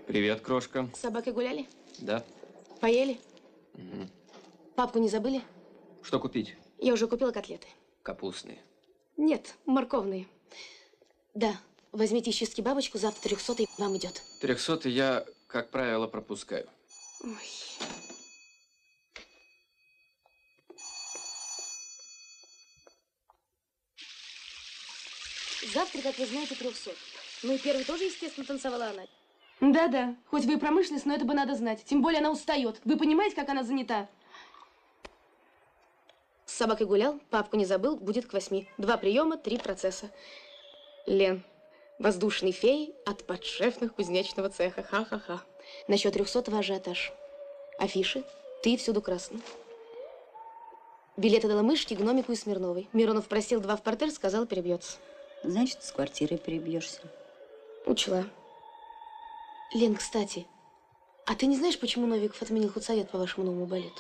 Привет, крошка. С собакой гуляли? Да. Поели? Угу. Папку не забыли? Что купить? Я уже купила котлеты. Капустные. Нет, морковные. Да, возьмите из чистки бабочку, завтра 300-й вам идет. 300-й я, как правило, пропускаю. Ой. Завтра, как вы знаете, 300. Ну и первый тоже, естественно, танцевала она. Да-да, хоть вы и промышленность, но это бы надо знать. Тем более она устает. Вы понимаете, как она занята? С собакой гулял, папку не забыл, будет к 8. 2 приема, 3 процесса. Лен, воздушный фей от подшефных кузнечного цеха. Ха-ха-ха. Насчет 300-го ажиотаж. Афиши, ты всюду красный. Билеты дала Мышке, Гномику и Смирновой. Миронов просил 2 в партер, сказал, перебьется. Значит, с квартирой перебьешься. Учла. Лен, кстати, а ты не знаешь, почему Новиков отменил худсовет по вашему новому балету?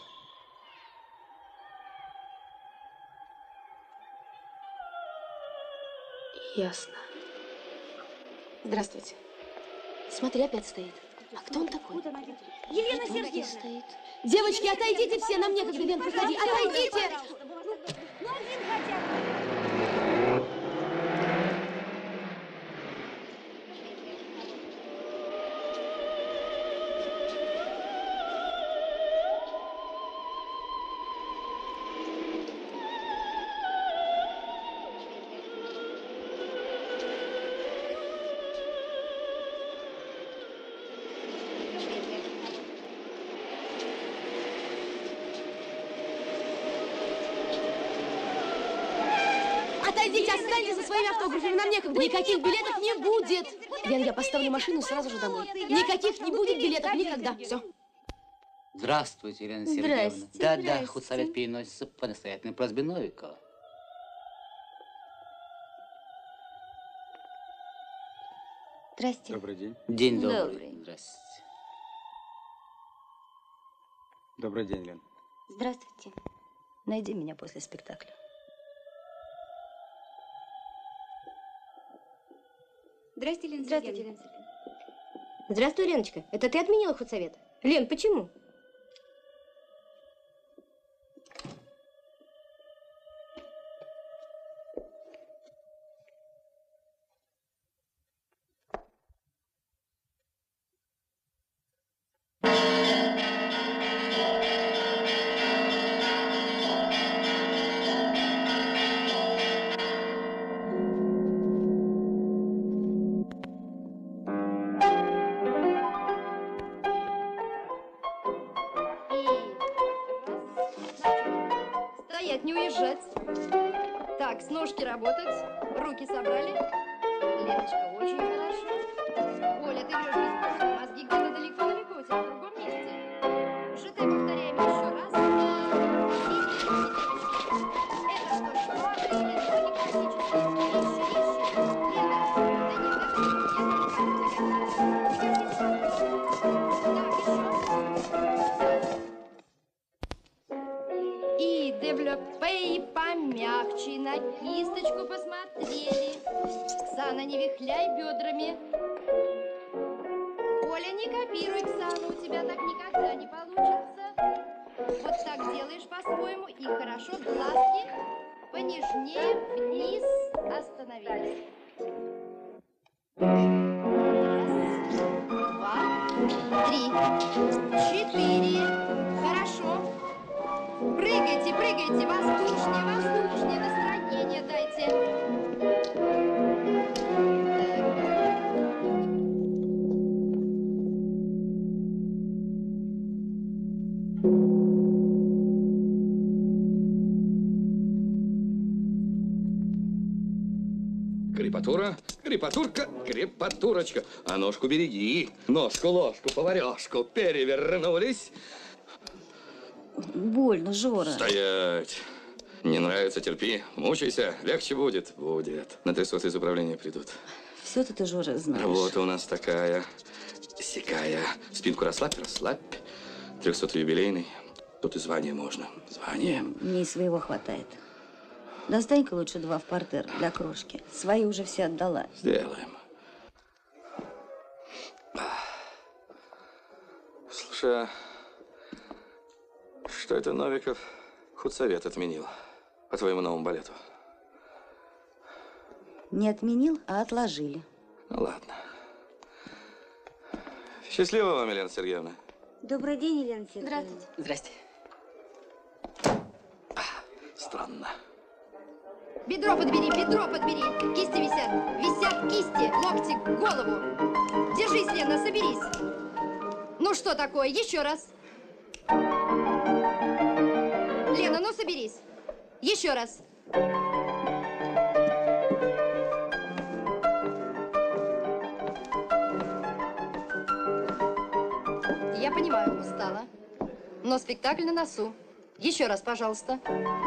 Ясно. Здравствуйте. Смотри, опять стоит. А кто он такой? Елена Сергеевна! Стоит. Девочки, отойдите все, нам некогда, Лен, проходи. Отойдите! Ну, один хотя бы. Отойдите, останьтесь за своими автографами, нам некогда. Никаких билетов не будет. Лен, я поставлю машину сразу же домой. Никаких не будет билетов никогда. Все. Здравствуйте, Елена Сергеевна. Здрасте. Да, Здрасте. худсовет переносится по настоятельной просьбе Новикова. Здрасте. Добрый день. День добрый. Добрый. Здравствуйте. Добрый день, Лен. Здравствуйте. Найди меня после спектакля. Здрасте, Елена Здравствуйте, Сергеевна. Здравствуй, Леночка. Это ты отменила худсовет? Лен, почему? Стоять, не уезжать. Так, с ножки работать. Руки собрали. Леночка, очень хорошо. Оля, ты врешь без повода. Мозги где-то далеко-далеко, у тебя в другом месте. Житы повторяем еще раз. Это что, шквары или ноги классические? Рише, рише. Лена, да нет, это не и девлопей помягче, на кисточку посмотрели. Ксана, не вихляй бедрами. Оля, не копируй Ксану, у тебя так никогда не получится. Вот так делаешь по-своему и хорошо. Глазки понежнее, вниз, остановились. Раз, 2, 3, 4. Хорошо. Прыгайте, прыгайте, воздушнее, воздушнее, настроение дайте. Крепатура, крепатурка, крепатурочка. А ножку береги. Ножку, ложку, поварешку. Перевернулись. Больно, Жора. Стоять. Не нравится, терпи. Мучайся. Легче будет. Будет. На 300 из управления придут. Все-то ты, Жора, знаешь. Работа у нас такая. Сякая. Спинку расслабь, расслабь. 300 юбилейный. Тут и звание можно. Звание. Мне и своего хватает. Достань-ка лучше 2 в партер для крошки. Свои уже все отдала. Сделаем. Слушай, что это Новиков худсовет отменил по твоему новому балету? Не отменил, а отложили. Ну ладно. Счастливо вам, Елена Сергеевна. Добрый день, Елена Сергеевна. Здравствуйте. Здрасте. Странно. Бедро подбери, бедро подбери. Кисти висят. Висят кисти, локти, голову. Держись, Лена, соберись. Ну что такое? Еще раз. Лена, ну соберись. Еще раз. Я понимаю, устала. Но спектакль на носу. Еще раз, пожалуйста.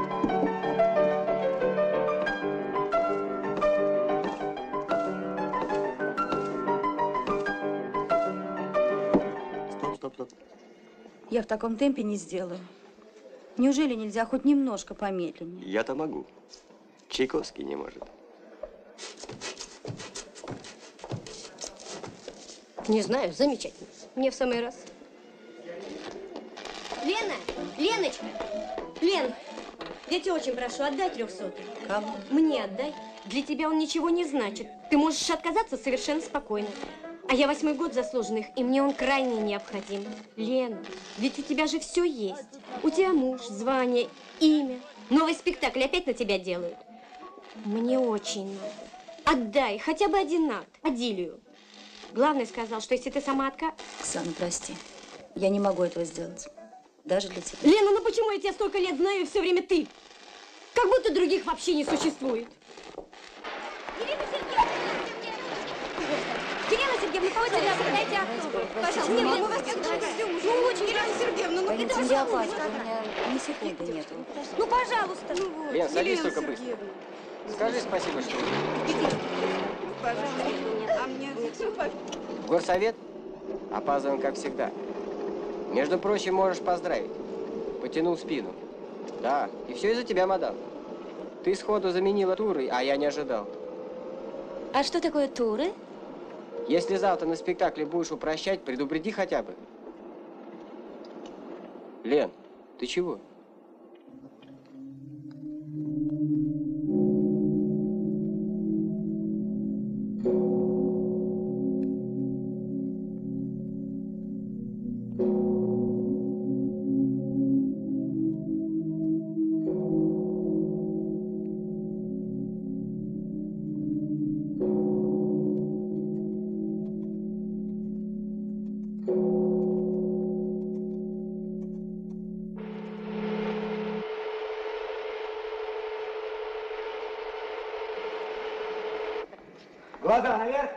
Стоп. Я в таком темпе не сделаю. Неужели нельзя хоть немножко помедленнее? Я-то могу. Чайковский не может. Не знаю, замечательно. Мне в самый раз. Лена! Леночка! Лен! Я тебя очень прошу, отдай 300. Кому? Мне отдай. Для тебя он ничего не значит. Ты можешь отказаться совершенно спокойно. А я 8-й год заслуженных, и мне он крайне необходим. Лена, ведь у тебя же все есть. У тебя муж, звание, имя. Новый спектакль опять на тебя делают. Мне очень надо. Отдай хотя бы один акт, Адилию. Главный сказал, что если ты сама Оксана, прости. Я не могу этого сделать. Даже для тебя. Лена, ну почему я тебя столько лет знаю и все время ты? Как будто других вообще не существует. Елена Сергеевна, кого тебя дайте автограф? Пожалуйста, не, мы вас ну очень, Елена Сергеевна, ну это Валентин Леопольевич, у меня ни секунды нету. Ну, пожалуйста, ну вот. Лен, садись только быстро. Скажи спасибо, что в горсовет опаздываем, как всегда. Между прочим, можешь поздравить. Потянул спину. Да, и все из-за тебя, мадам. Ты сходу заменила туры, а я не ожидал. А что такое туры? Если завтра на спектакле будешь упрощать, предупреди хотя бы. Лен, ты чего? Глаза наверх.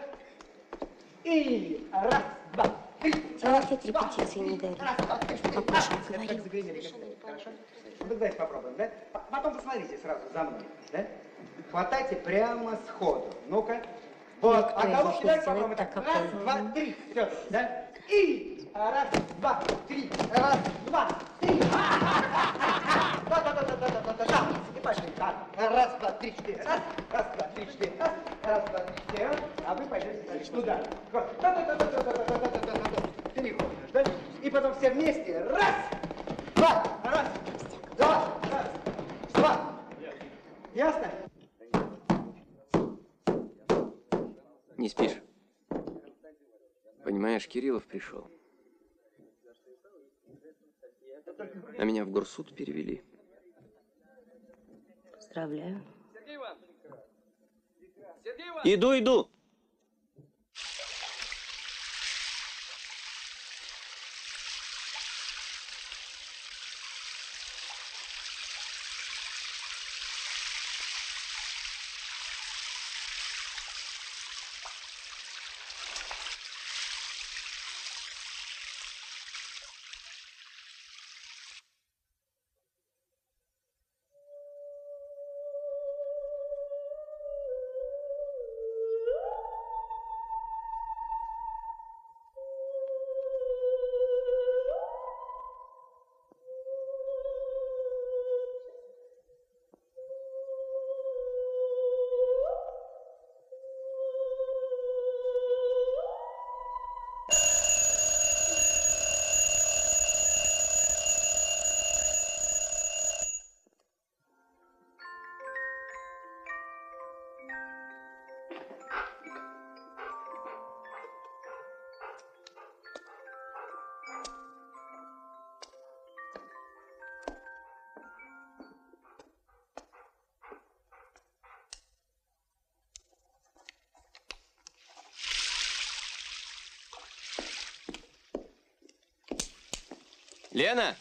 И раз, два, три. Опять репетиции не дали. Папаша говорил. Хорошо? Ну, давайте попробуем, да? Потом посмотрите сразу за мной, да? Хватайте прямо сходу. Ну-ка. Вот. А головку давайте попробуем так. Раз, два, три. Все, да? И раз, два, три. Раз, два, три. Да. И пошли. Раз, два, три, четыре. Раз, два, три, четыре. Раз, два, три, четыре. А вы пойдете дальше. Туда. Переходишь, да? И потом все вместе. Раз, два, раз, два, раз, два. Ясно? Не спишь? Понимаешь, Кириллов пришел. А меня в горсуд перевели. Поздравляю. Иду. Лена?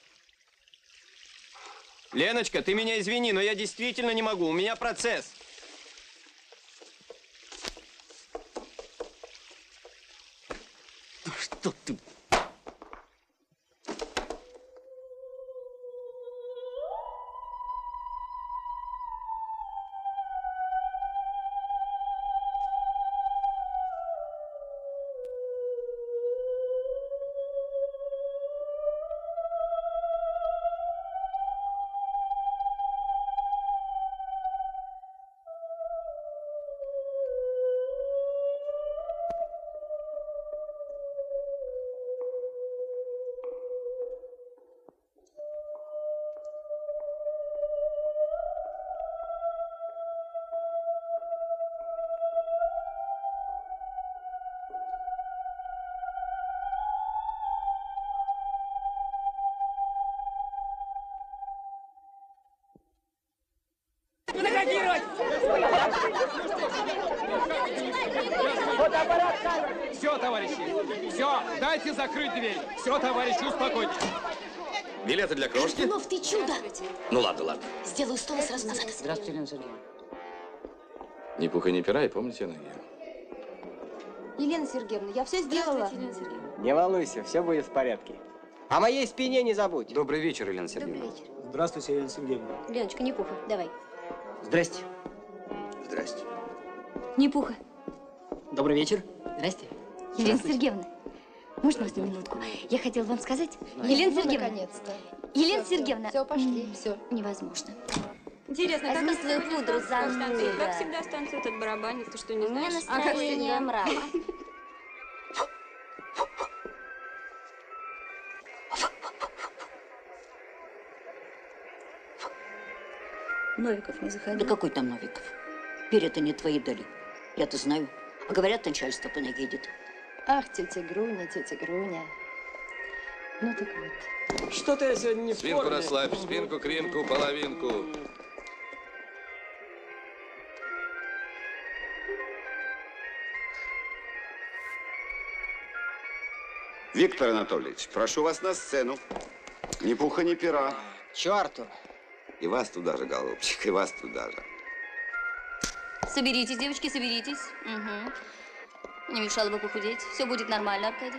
Леночка, ты меня извини, но я действительно не могу. У меня процесс. Что ты? Все, товарищи, все, дайте закрыть дверь. Все, товарищи, успокойтесь. Билеты для крошки? Лов, ты чудо! Ну ладно, ладно. Сделаю стол и сразу назад. Здравствуйте, Елена Сергеевна. Ни пуха, ни пера, и помните ноги. Елена Сергеевна, я все сделала. Не волнуйся, все будет в порядке. О моей спине не забудь. Добрый вечер, Елена Сергеевна. Добрый вечер. Здравствуйте, Елена Сергеевна. Леночка, не пуха, давай. Здрасте. Здрасте. Не пуха. Добрый вечер. Здрасте. Елена Сергеевна, можно вас на минутку? Я хотела вам сказать. Елена Ну, Сергеевна. наконец-то. Елена Сергеевна. Все, пошли, все. Невозможно. Интересно, как Возьми свою сегодня пудру, зануда. Как всегда станцует этот барабанит, ты что, не У меня знаешь? настроение мрак. Новиков не Да заходил. какой там Новиков? Перья-то не твои дали. Я-то знаю. А говорят, начальство понагидит. Ах, тетя Груня, тетя Груня. Ну так вот. Что-то я сегодня не в Спинку форме. расслабь, спинку, кринку, половинку. Виктор Анатольевич, прошу вас на сцену. Ни пуха, ни пера. Че, Артур? И вас туда же, голубчик, и вас туда же. Соберитесь, девочки, соберитесь. Угу. Не мешало бы похудеть. Все будет нормально, Аркадий.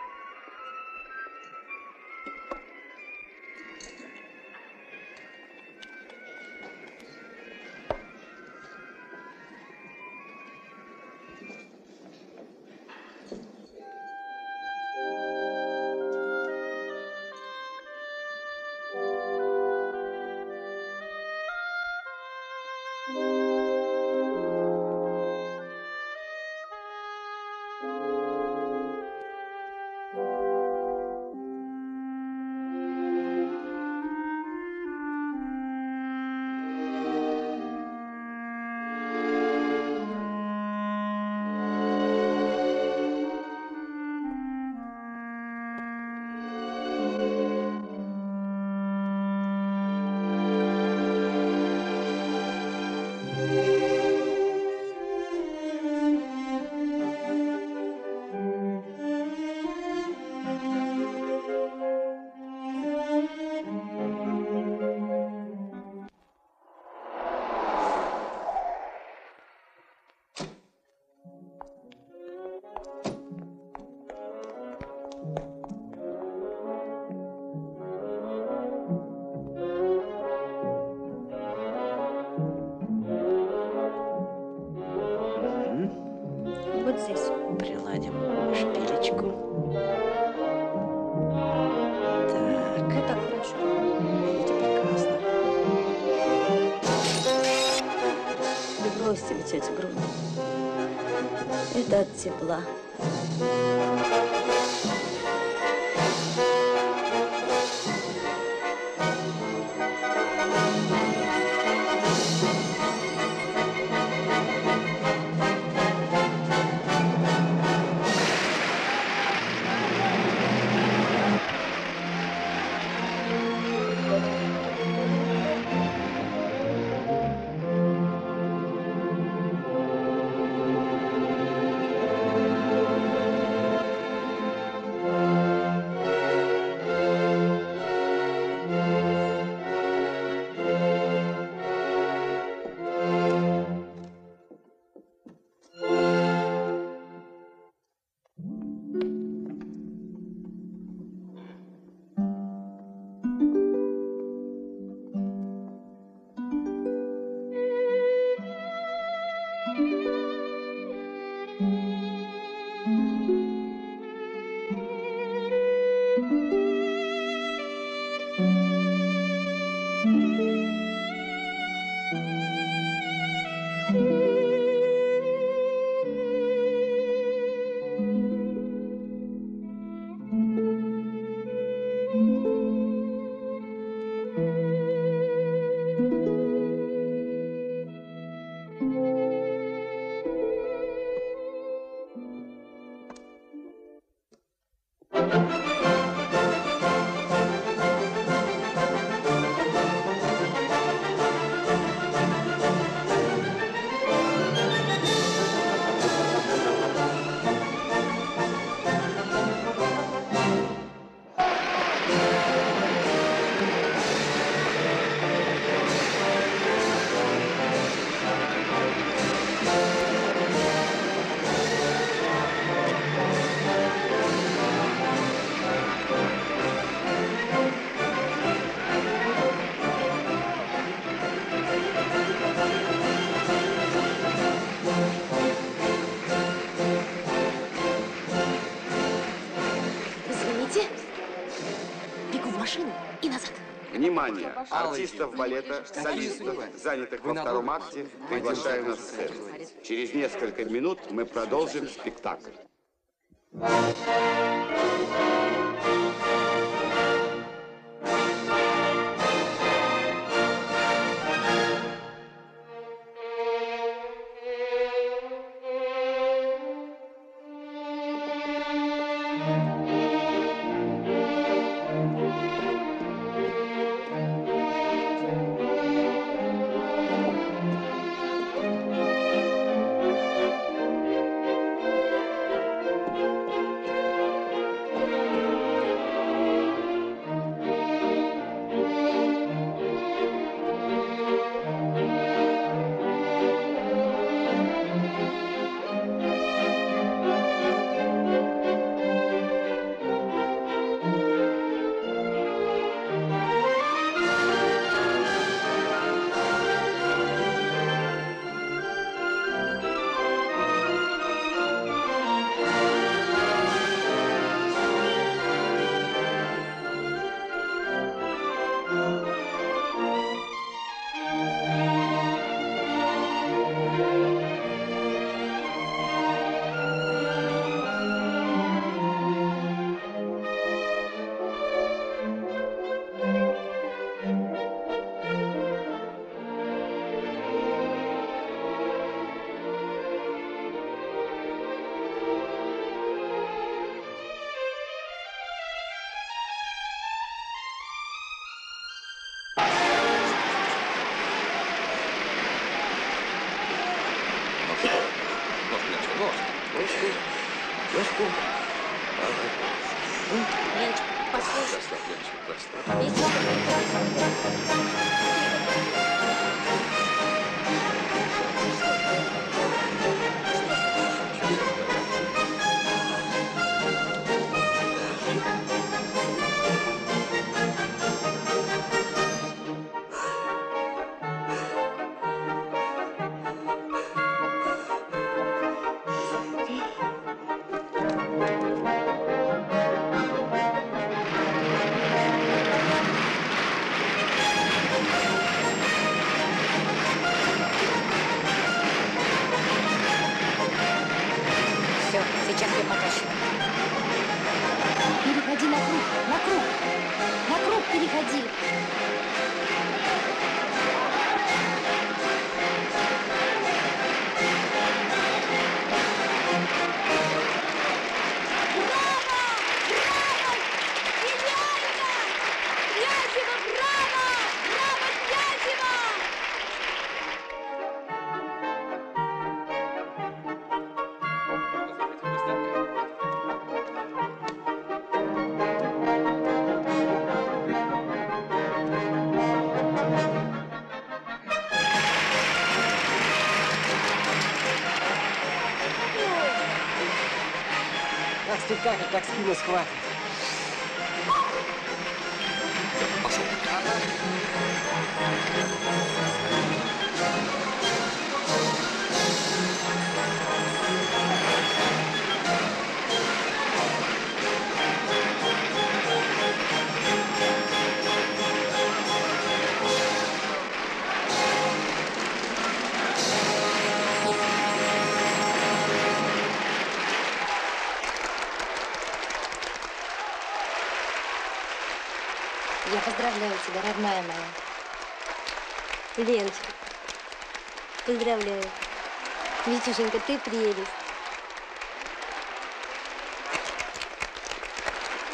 Вот здесь приладим шпилечку. Так. Вот так хорошо. Видите, прекрасно. Да бросьте вы, тетя Груня. Это от тепла. Внимание! Артистов балета, солистов, занятых во втором акте, приглашаю на сцену. Через несколько минут мы продолжим спектакль. Ложку. Леночка, послушай. Все, сейчас я потащу. Переходи на круг, на круг. На круг переходи. Как спектакль, так спину схватит. Пошел. Я поздравляю тебя, родная моя. Леночка, поздравляю. Витюшенька, ты прелесть.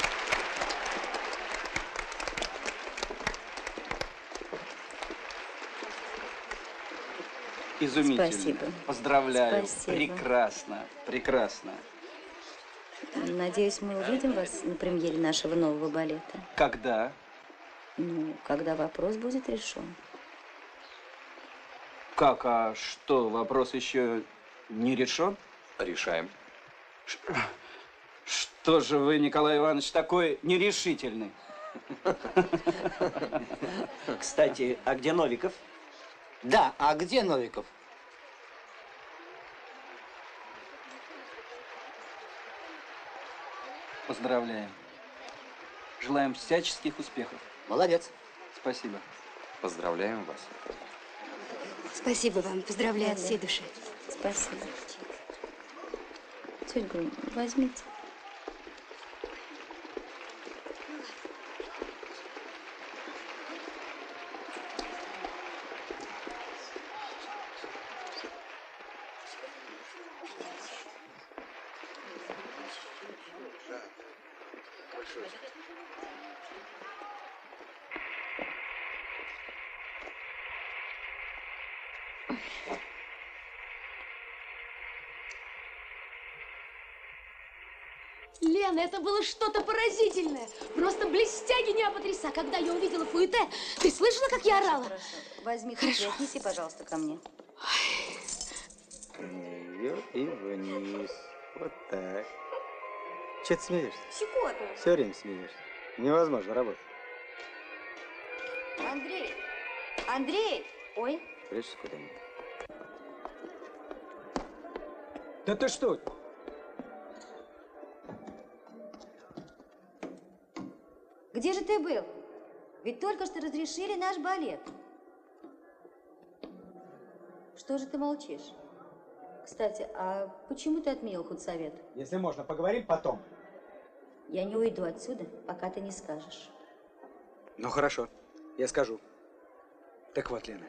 Изумительно. Спасибо. Поздравляю. Спасибо. Прекрасно, прекрасно. Надеюсь, мы увидим вас на премьере нашего нового балета. Когда? Ну, когда вопрос будет решен. Как? А что, вопрос еще не решен? Решаем. Что же вы, Николай Иванович, такой нерешительный? Кстати, а где Новиков? Да, а где Новиков? Поздравляем. Желаем всяческих успехов. Молодец. Спасибо. Поздравляем вас. Спасибо вам, поздравляю от всей души. Спасибо. Тетя Гунь, возьмите. Лена, это было что-то поразительное. Просто блестяги неопотреса. Когда я увидела фуэте, ты слышала, как я орала? Хорошо. Возьми туфли, отнеси, пожалуйста, ко мне. Вверх и вниз. Вот так. Че ты смеешься? Щекотно. Все время смеешься. Невозможно работать. Андрей! Андрей! Ой. Прячься куда-нибудь. Да ты что? Где же ты был? Ведь только что разрешили наш балет. Что же ты молчишь? Кстати, а почему ты отменил худсовет? Если можно, поговорим потом. Я не уйду отсюда, пока ты не скажешь. Ну хорошо, я скажу. Так вот, Лена,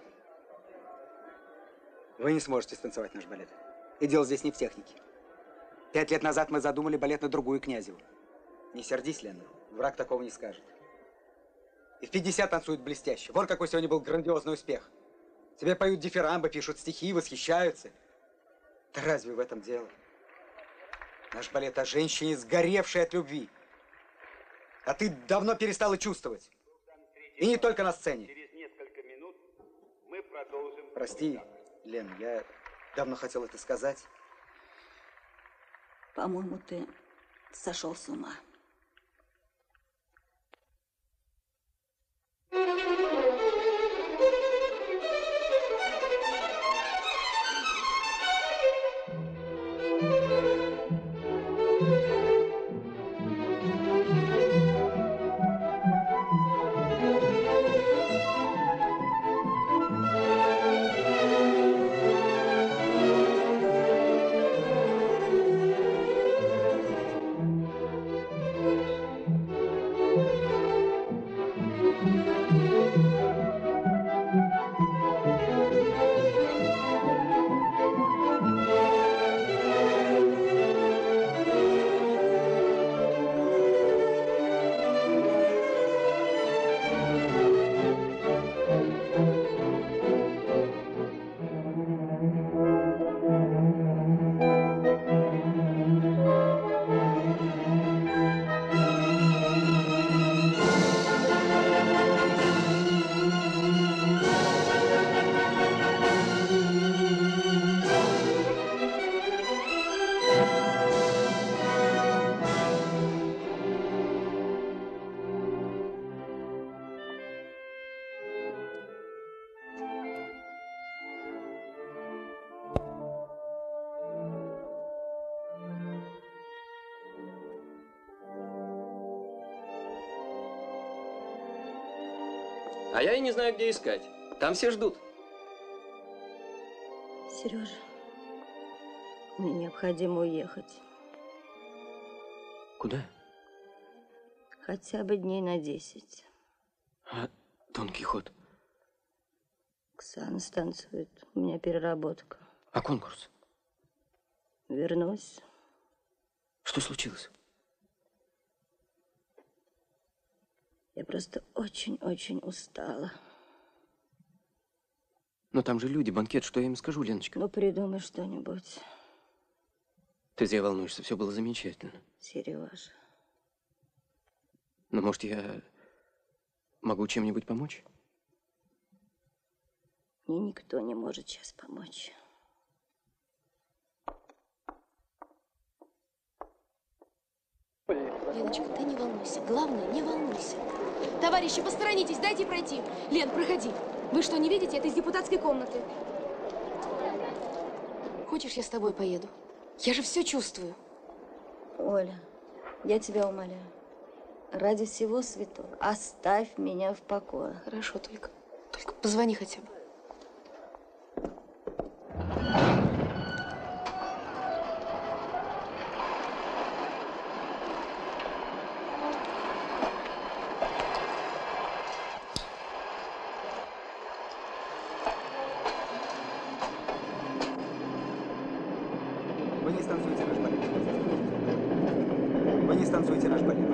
вы не сможете станцевать наш балет. И дело здесь не в технике. 5 лет назад мы задумали балет на другую Князеву. Не сердись, Лена, враг такого не скажет. И в 50 танцуют блестяще. Вон какой сегодня был грандиозный успех. Тебе поют дифирамбы, пишут стихи, восхищаются. Да разве в этом дело? Наш балет о женщине, сгоревшей от любви. А ты давно перестала чувствовать. И не только на сцене. Через несколько минут мы продолжим. Прости, Лен, я давно хотел это сказать. По-моему, ты сошел с ума. А я и не знаю, где искать. Там все ждут. Сережа, мне необходимо уехать. Куда? Хотя бы дней на 10. А Дон Кихот? Оксана станцует. У меня переработка. А конкурс? Вернусь. Что случилось? Я просто очень-очень устала. Но там же люди, банкет, что я им скажу, Леночка? Ну, придумай что-нибудь. Ты зря волнуешься, все было замечательно. Сережа. Но, может, я могу чем-нибудь помочь? Мне никто не может сейчас помочь. Леночка, ты не волнуйся. Главное, не волнуйся. Товарищи, посторонитесь, дайте пройти. Лен, проходи. Вы что, не видите? Это из депутатской комнаты. Хочешь, я с тобой поеду? Я же все чувствую. Оля, я тебя умоляю. Ради всего святого оставь меня в покое. Хорошо, только позвони хотя бы. Вы не станцуете наш балет. Вы не станцуете наш балет.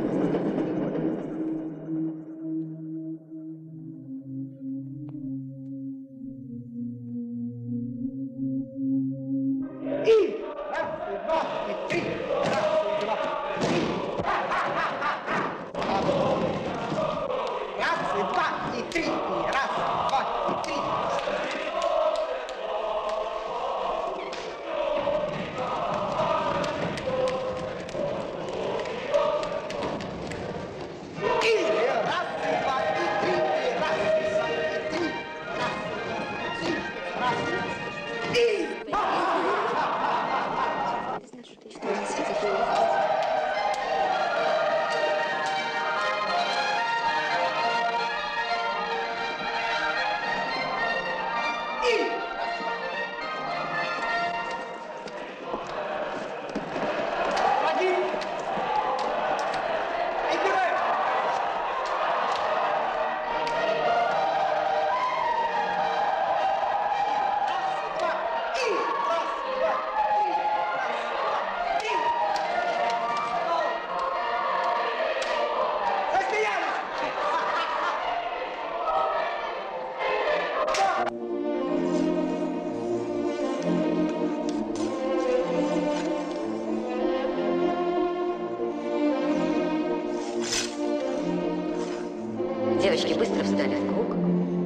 Девочки быстро встали в круг.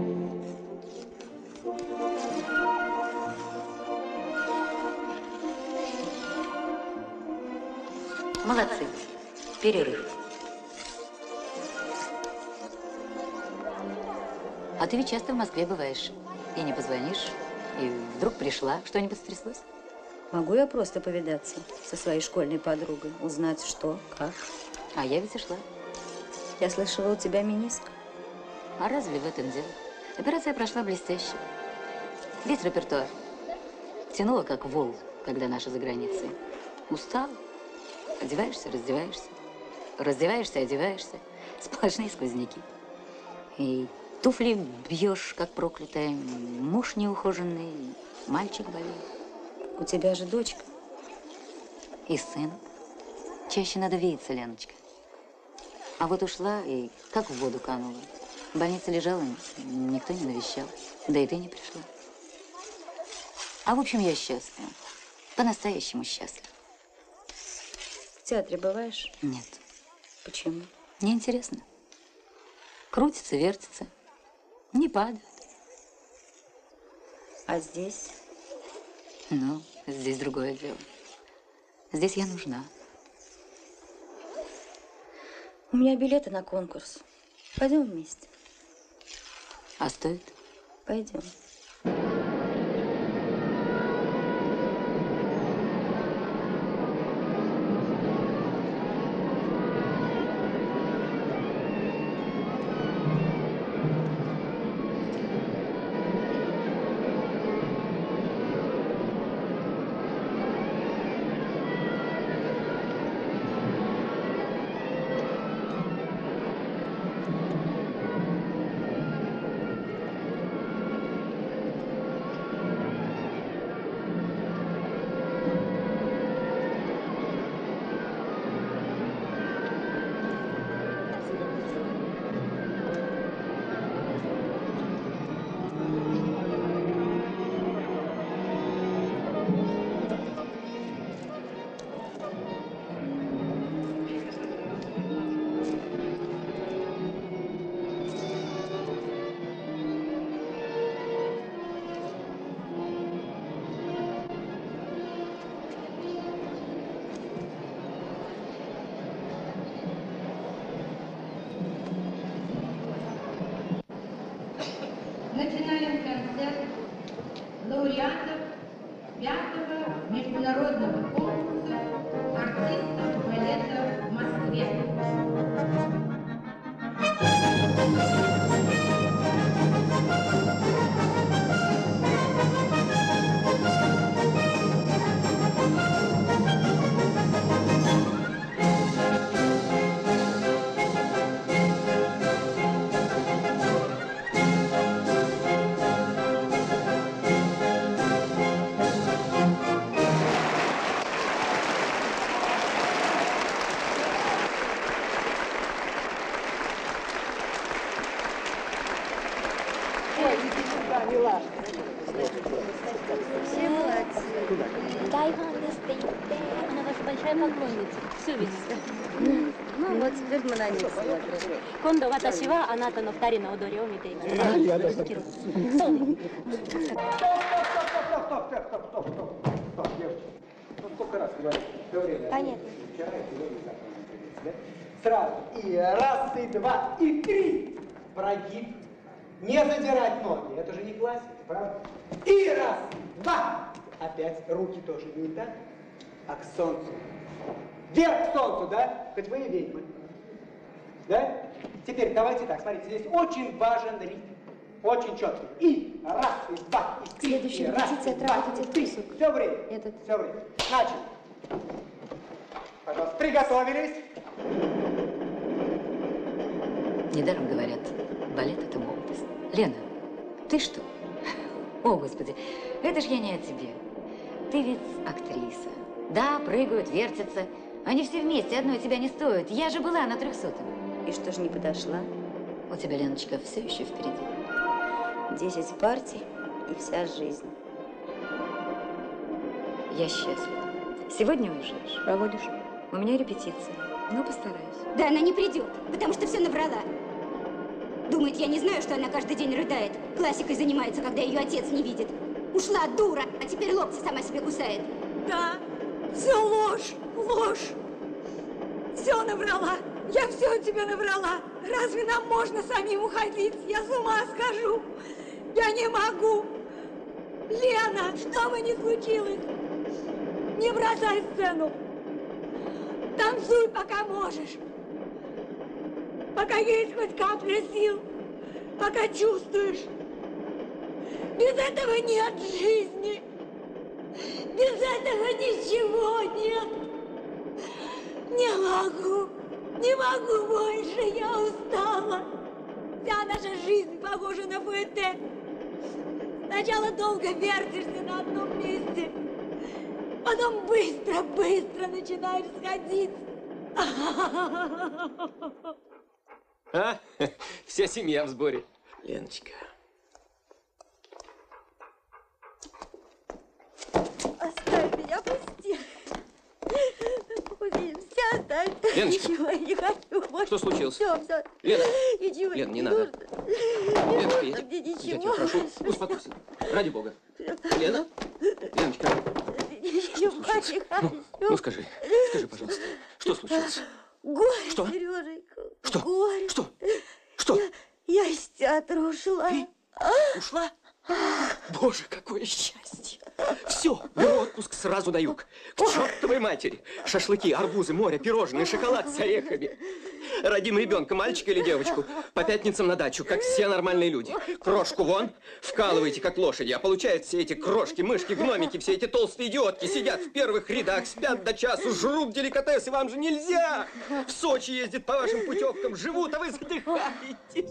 Молодцы. Перерыв. А ты ведь часто в Москве бываешь. И не позвонишь, и вдруг пришла. Что-нибудь стряслось? Могу я просто повидаться со своей школьной подругой, узнать, что, как? А я ведь и шла. Я слышала, у тебя мениск. А разве в этом дело? Операция прошла блестяще. Весь репертуар. Тянула, как вол, когда наши за границей. Устал. Одеваешься, раздеваешься. Раздеваешься, одеваешься. Сплошные сквозняки. И туфли бьешь, как проклятая. Муж неухоженный, мальчик болеет. У тебя же дочка. И сын. Чаще надо видеться, Леночка. А вот ушла и как в воду канула. В больнице лежала, никто не навещал. Да и ты не пришла. А в общем, я счастлива. По-настоящему счастлива. В театре бываешь? Нет. Почему? Неинтересно. Крутится, вертится. Не падает. А здесь? Ну, здесь другое дело. Здесь я нужна. У меня билеты на конкурс. Пойдем вместе. А стоит? Пойдем. лауреатов 5-го международного конкурса артистов балета в Москве. Все молодцы. Она ваша большая поклонница. Все видите. Ну вот теперь мы на них смотрим. 今度私はあなたの二人の踊りを見ています。 Сколько раз говорили? Понятно. Сразу. И раз, и два, и три. Прогиб. Не задирать ноги. Это же не классика, правда? И раз, два. Опять руки тоже не так, а к солнцу. Вверх к солнцу, да? Хоть вы и ведьмы. Да? Теперь давайте так, смотрите, здесь очень важен ритм. Очень четкий. И раз, и два, и три. Следующая и раз, репетиция и два, отработать и три. этот Все время. Этот. Все время. Начали. Пожалуйста, приготовились. Недаром говорят, балет – это молодость. Лена, ты что? О, Господи, это ж я не о тебе. Ты ведь актриса. Да, прыгают, вертятся. Они все вместе, одной тебя не стоят. Я же была на 300-м. И что ж не подошла? У тебя, Леночка, все еще впереди. 10 партий и вся жизнь. Я счастлива. Сегодня уезжаешь? Проводишь? У меня репетиция. Ну, постараюсь. Да, она не придет, потому что все наврала. Думает, я не знаю, что она каждый день рыдает. Классикой занимается, когда ее отец не видит. Ушла, дура, а теперь локти сама себе кусает. Да, все ложь, ложь. Все наврала. Я все тебе наврала. Разве нам можно самим уходить? Я с ума схожу. Я не могу. Лена, что бы ни случилось, не бросай сцену. Танцуй, пока можешь. Пока есть хоть капля сил. Пока чувствуешь. Без этого нет жизни. Без этого ничего нет. Не могу. Не могу больше. Я устала. Вся наша жизнь похожа на ФТ. Сначала долго вертишься на одном месте. Потом быстро начинаешь сходить. А? Вся семья в сборе. Леночка. Оставь меня, пусти. Увидимся, оставь. Леночка. Ничего, я не хочу больше. Что случилось? Все. Лена. Ничего Лен, не нужно. надо. Леночка, я Мне тебя ничего. прошу, успокойся. Ради бога. Лена? Леночка. Ну скажи, пожалуйста, что случилось? Горе, Что? Сереженька. Что? Горе. Что? Я из театра ушла. Ушла? Боже, какое счастье! Все, беру отпуск сразу на юг. К чертовой матери. Шашлыки, арбузы, море, пирожные, шоколад с орехами. Родим ребенка, мальчика или девочку. По пятницам на дачу, как все нормальные люди. Крошку вон, вкалываете, как лошади. А получают все эти крошки, мышки, гномики, все эти толстые идиотки. Сидят в первых рядах, спят до часу, жрут деликатесы. Вам же нельзя! В Сочи ездят по вашим путевкам, живут, а вы задыхаетесь.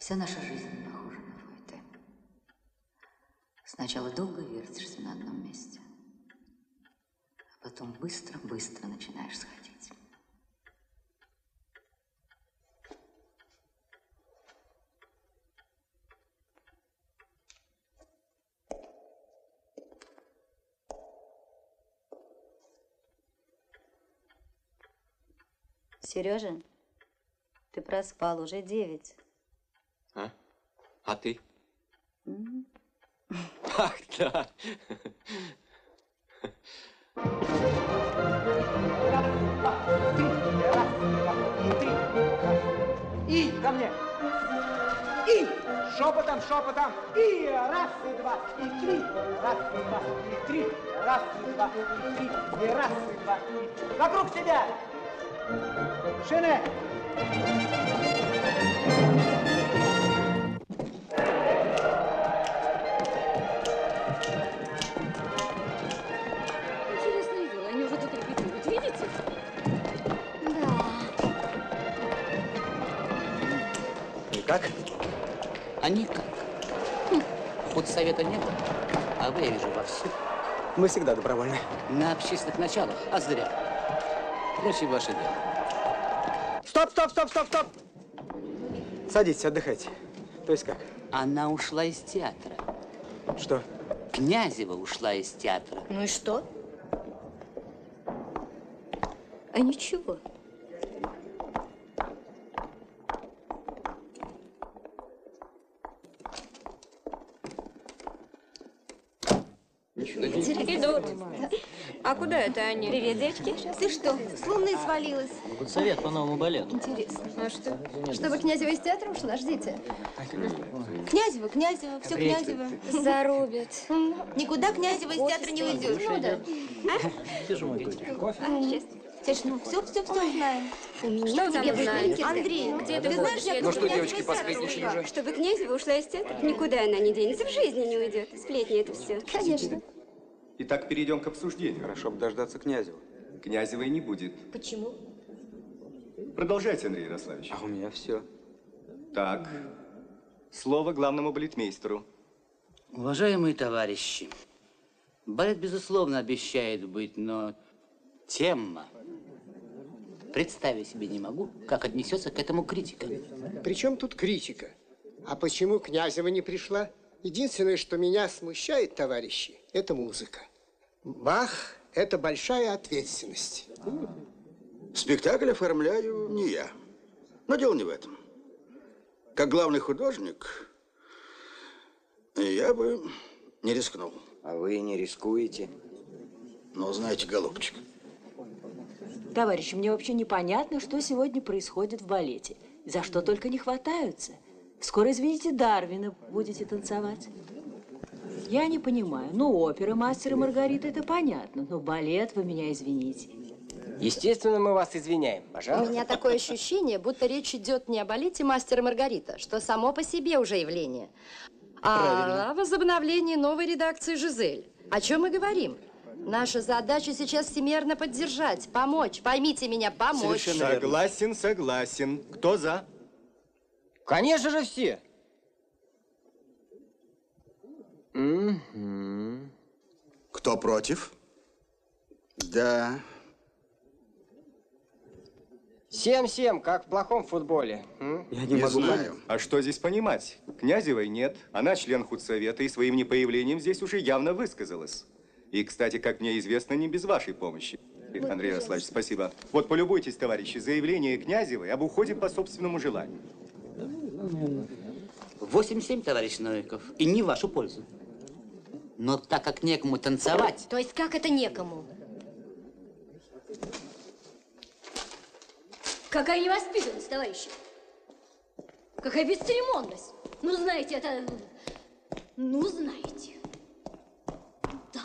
Вся наша жизнь похожа на фуэте. Сначала долго вертишься на одном месте, а потом быстро-быстро начинаешь сходить. Сережа, ты проспал, уже 9. А ты? Ах, да. И ко мне. И шепотом, шепотом. И раз, и два, и три. Раз, и два, и три. Раз, и два, и три. И раз, и два, и три. Вокруг тебя. Шинель. Интересное дело, они уже тут репетируют, видите? Да. Никак? А никак. Худсовета нет, а вы, я вижу, вовсю. Мы всегда добровольны. На общественных началах, а зря. Впрочем, ваше дело. Стоп, стоп, стоп, стоп, стоп! Садитесь, отдыхайте. То есть как? Она ушла из театра. Что? Князева ушла из театра. Ну и что? А ничего. Идут. А куда это они? Привет, девочки. Ты что, с луны свалилась? Совет по новому балету. Интересно. А что? Чтобы Князева из театра ушла, ждите. Князева, Князева, все Князева. Зарубят. Никуда Князева из театра не уйдет. Ну да. Держу мой Сейчас. Тише, ну, все знаем. Что там знаете? Андрей, Где ты знаешь, я Ну что, Князева девочки, из театра посплетничали ушла? уже? Чтобы Князева ушла из театра? Никуда она не денется, в жизни не уйдет. Сплетни это все. Конечно. Итак, перейдем к обсуждению. Хорошо бы дождаться Князева. Князевой не будет. Почему? Продолжайте, Андрей Ярославович. А у меня все. Так, слово главному балетмейстеру. Уважаемые товарищи, балет, безусловно, обещает быть, но тема... Представить себе не могу, как отнесется к этому критика. При чем тут критика? А почему Князева не пришла? Единственное, что меня смущает, товарищи, это музыка. Бах – это большая ответственность. Спектакль оформляю не я. Но дело не в этом. Как главный художник, я бы не рискнул. А вы не рискуете? Но знаете, голубчик. Товарищи, мне вообще непонятно, что сегодня происходит в балете. За что только не хватаются. Скоро, извините, Дарвина будете танцевать. Я не понимаю. Ну, опера «Мастер и Маргарита» – это понятно. Но балет, вы меня извините. Естественно, мы вас извиняем. У Пожалуйста. меня такое ощущение, будто речь идет не о балете «Мастер и Маргарита», что само по себе уже явление, а о возобновлении новой редакции «Жизель». О чем мы говорим? Наша задача сейчас всемерно поддержать, помочь. Поймите меня, помочь. Согласен, согласен. Кто за? Конечно же все. Кто против? Да. 7-7, как в плохом футболе. Я не могу знаю. понять. А что здесь понимать? Князевой нет. Она член худсовета и своим непоявлением здесь уже явно высказалась. И, кстати, как мне известно, не без вашей помощи. Андрей Ярославович, спасибо. Вот полюбуйтесь, товарищи, заявление Князевой об уходе по собственному желанию. 8-7, товарищ Новиков, и не в вашу пользу. Но так как некому танцевать... То есть как это некому? Какая невоспитанность, товарищи! Какая бесцеремонность! Ну, знаете, это... Ну, знаете. Да.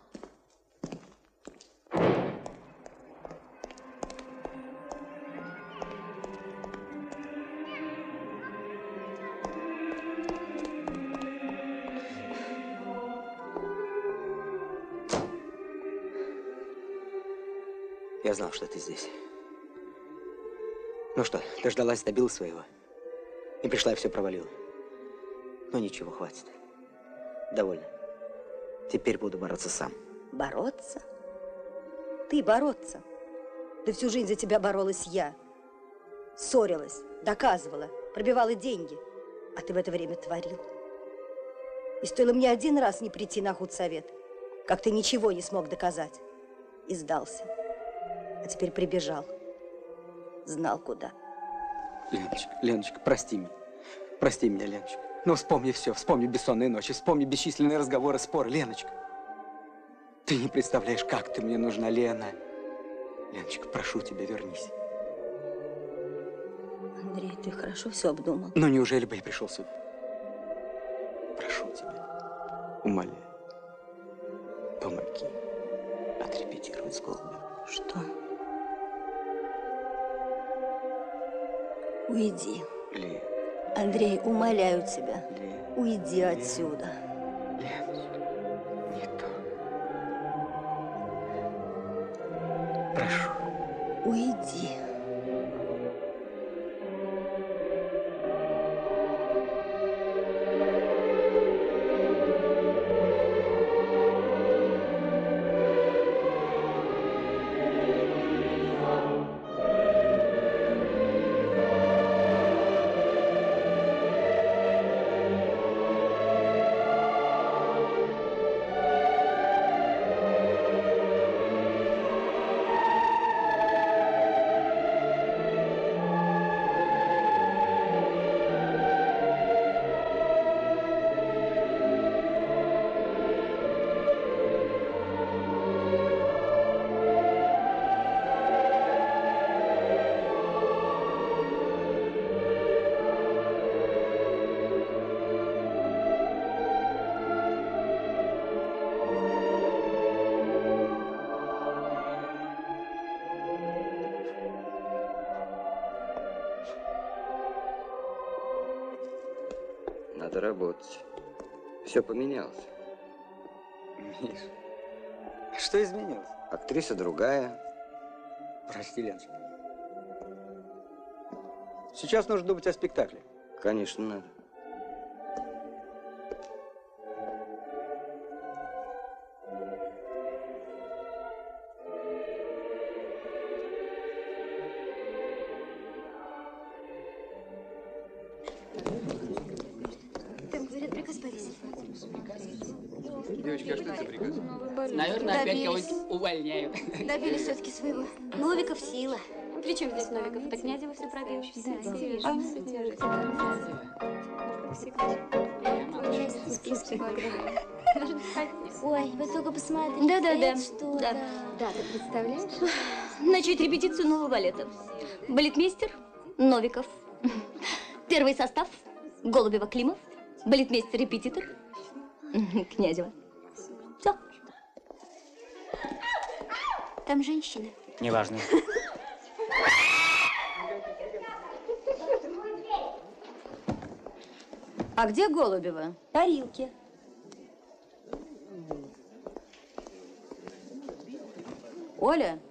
Я знал, что ты здесь. Ну что, дождалась, добила своего? Не пришла и все провалила. Но ничего, хватит. Довольно. Теперь буду бороться сам. Бороться? Ты бороться? Да всю жизнь за тебя боролась я. Ссорилась, доказывала, пробивала деньги. А ты в это время творил. И стоило мне один раз не прийти на худсовет, как ты ничего не смог доказать. И сдался. А теперь прибежал. Знал, куда. Леночка, Леночка, прости меня. Прости меня, Леночка. Ну, вспомни все, вспомни бессонные ночи, вспомни бесчисленные разговоры, споры. Леночка, ты не представляешь, как ты мне нужна, Лена. Леночка, прошу тебя, вернись. Андрей, ты хорошо все обдумал? Ну, неужели бы я пришел сюда? Прошу тебя, умоляю, помоги отрепетировать с Голубевым. Что? Уйди. Лен. Андрей, умоляю тебя. Лен. Уйди отсюда. Леночка, не то. Прошу. Уйди. Надо работать. Все поменялось. Миш, что изменилось? Актриса другая. Прости, Леночка. Сейчас нужно думать о спектакле. Конечно, надо. Девочки, а что это за приказ? Наверное, опять кого-нибудь увольняют. Добились все-таки своего. Новиков сила. При чем здесь Новиков? Это Князева все пробил. Ой, вы только посмотрите. Да. Что-то. Да, ты представляешь? Начать репетицию нового балета. Балетмейстер Новиков. Первый состав Голубева, Климов. Балетмейстер-репетитор Князева. Все. Там женщина. Неважно. А где Голубева? Парилки. Оля?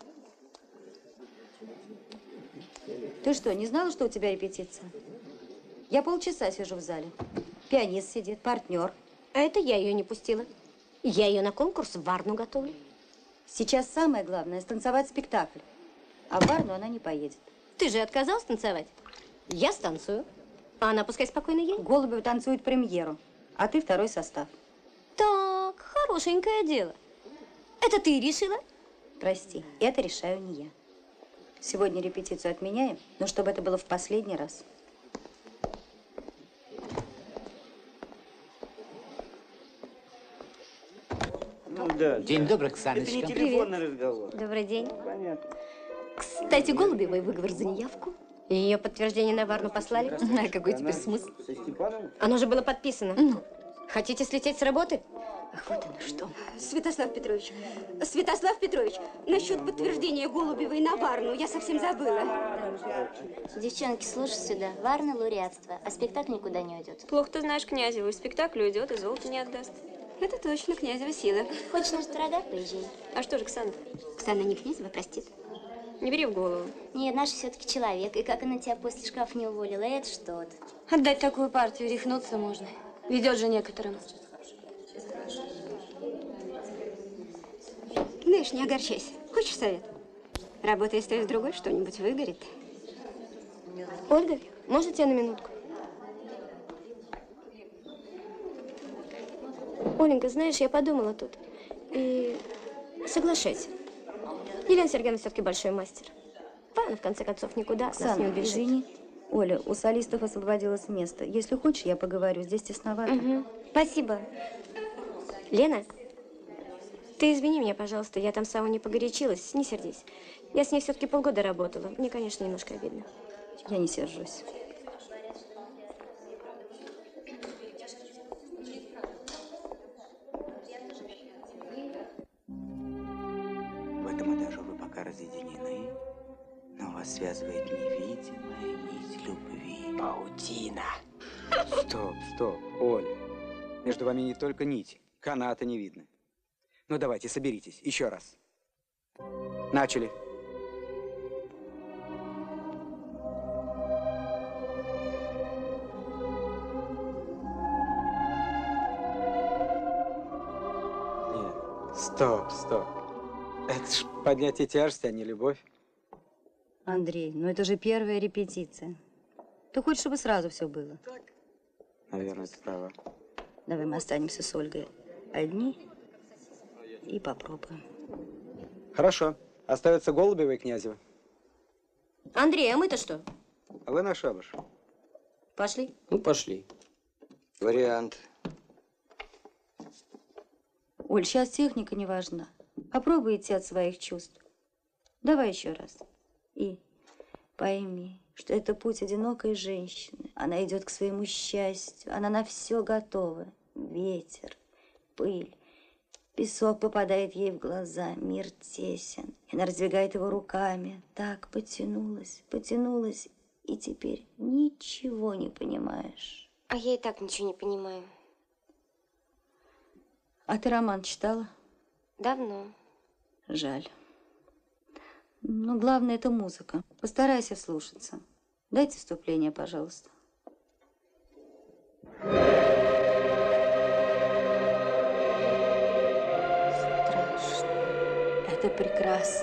Ты что, не знала, что у тебя репетиция? Я полчаса сижу в зале. Пианист сидит, партнер. А это я ее не пустила. Я ее на конкурс в Варну готовлю. Сейчас самое главное – станцевать спектакль. А в Варну она не поедет. Ты же отказалась танцевать? Я станцую. А она пускай спокойно едет. Голубева танцует премьеру, а ты второй состав. Так, хорошенькое дело. Это ты решила? Прости, это решаю не я. Сегодня репетицию отменяем, но чтобы это было в последний раз. Ну да. День добрый, Оксаночка. Это не телефонный разговор. Добрый день. Понятно. Кстати, Голубевой выговор за неявку. Ее подтверждение на Варну послали. А какой теперь смысл? Со Степановым? Оно же было подписано. Хотите слететь с работы? Ах, вот оно что. Святослав Петрович, насчет подтверждения Голубевой на Варну я совсем забыла. Девчонки, слушай сюда. Варна лауреатство, а спектакль никуда не уйдет. Плохо ты знаешь Князеву. Спектакль уйдет и золото не отдаст. Это точно, Князева сила. Хочешь на Строгар, поезжай. А что же, Ксана? Оксана не Князева, простит. Не бери в голову. Нет, наш все-таки человек. И как она тебя после шкафа не уволила, это что-то. Отдать такую партию, рехнуться можно. Ведет же некоторым. Знаешь, не огорчайся. Хочешь совет? Работая с той с другой, что-нибудь выгорит. Ольга, может тебя на минутку? Оленька, знаешь, я подумала тут. И соглашайся. Елена Сергеевна все-таки большой мастер. Она, в конце концов, никуда от нас не Оксана, убежит. извини. Оля, у солистов освободилось место. Если хочешь, я поговорю. Здесь тесновато. Угу. Спасибо. Лена, ты извини меня, пожалуйста, я там с Савой не погорячилась. Не сердись. Я с ней все-таки полгода работала. Мне, конечно, немножко обидно. Я не сержусь. В этом этаже вы пока разъединены, но вас связывает невидимая нить любви. Паутина. Стоп, стоп, Оля. Между вами не только нити, каната не видно. Ну давайте, соберитесь, еще раз. Начали. Нет, стоп, стоп. Это ж поднятие тяжести, а не любовь. Андрей, ну это же первая репетиция. Ты хочешь, чтобы сразу все было? Наверное, ты права. Давай мы останемся с Ольгой одни и попробуем. Хорошо. Остается Голубева и Князева. Андрей, а мы-то что? А вы на шабаш. Пошли? Ну, пошли. Вариант. Оль, сейчас техника не важна. Попробуй идти от своих чувств. Давай еще раз. И пойми, что это путь одинокой женщины. Она идет к своему счастью. Она на все готова. Ветер, пыль, песок попадает ей в глаза. Мир тесен. И она раздвигает его руками. Так потянулась, потянулась. И теперь ничего не понимаешь. А я и так ничего не понимаю. А ты роман читала? Давно. Жаль. Но главное, это музыка. Постарайся слушаться. Дайте вступление, пожалуйста. Страшно. Это прекрасно.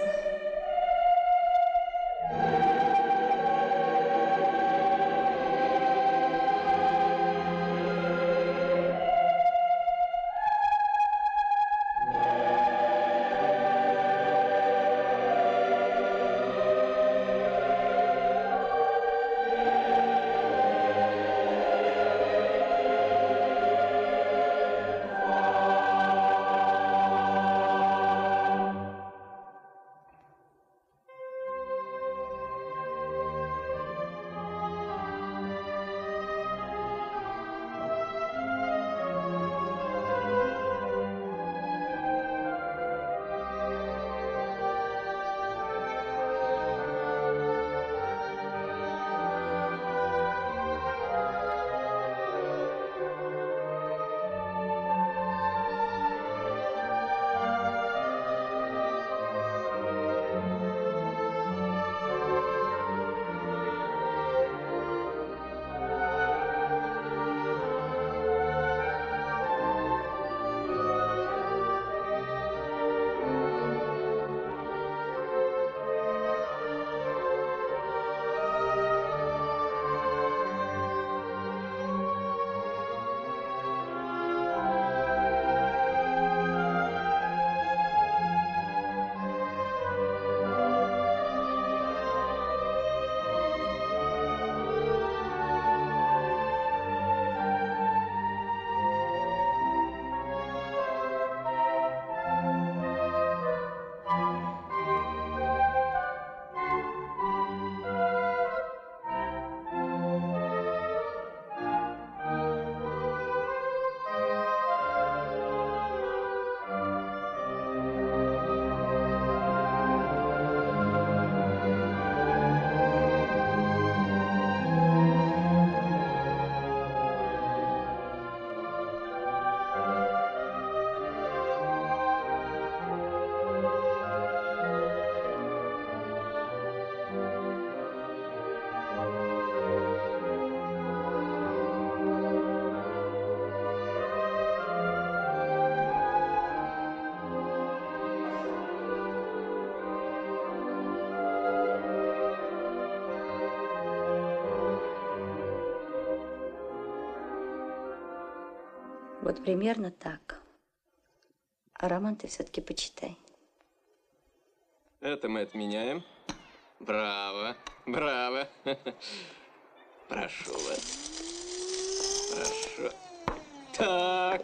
Вот примерно так. А роман ты все-таки почитай. Это мы отменяем. Браво, браво. Прошу вас. Прошу. Так.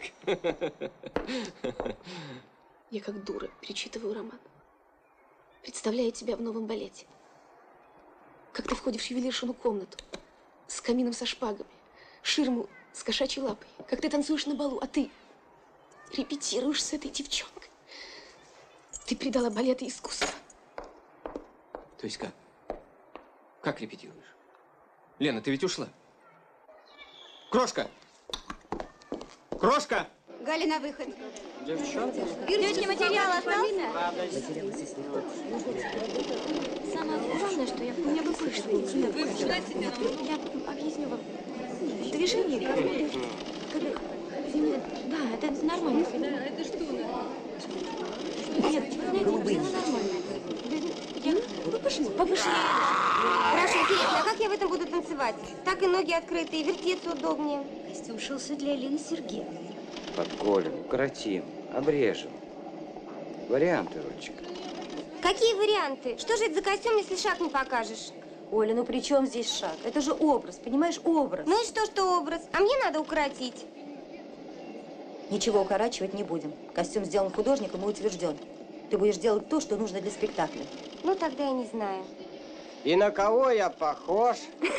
Я как дура перечитываю роман. Представляю тебя в новом балете. Как ты входишь в ювелиршину комнату с камином со шпагами, ширму с кошачьей лапой. Как ты танцуешь на балу, а ты репетируешь с этой девчонкой. Ты предала балет и искусство. То есть как? Как репетируешь? Лена, ты ведь ушла. Крошка! Крошка! Галя, на выход. Девчонка. Ирочка, материал остался? Самое главное, что у меня бы вышло. Я объясню вам. Движение, да, это нормально. Да, это что? Нет, знаете, все нормально. Повышение. Хорошо, интересно, а как я в этом буду танцевать? Так и ноги открыты, и вертеться удобнее. Костюм шелся для Елены Сергеевны. Подколем, укоротим, обрежем. Варианты, Олечка. Какие варианты? Что же это за костюм, если шаг не покажешь? Оля, ну при чем здесь шаг? Это же образ, понимаешь, образ. Ну и что образ? А мне надо укоротить. Ничего укорачивать не будем. Костюм сделан художником и утвержден. Ты будешь делать то, что нужно для спектакля. Ну, тогда я не знаю. И на кого я похож?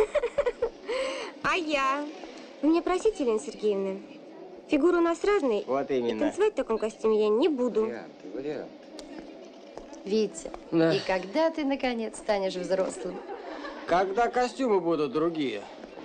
А я? Вы меня простите, Елена Сергеевна? Фигуры у нас разные. Вот И именно. танцевать в таком костюме я не буду. Варианты. Витя, Да. и когда ты, наконец, станешь взрослым? Когда костюмы будут другие?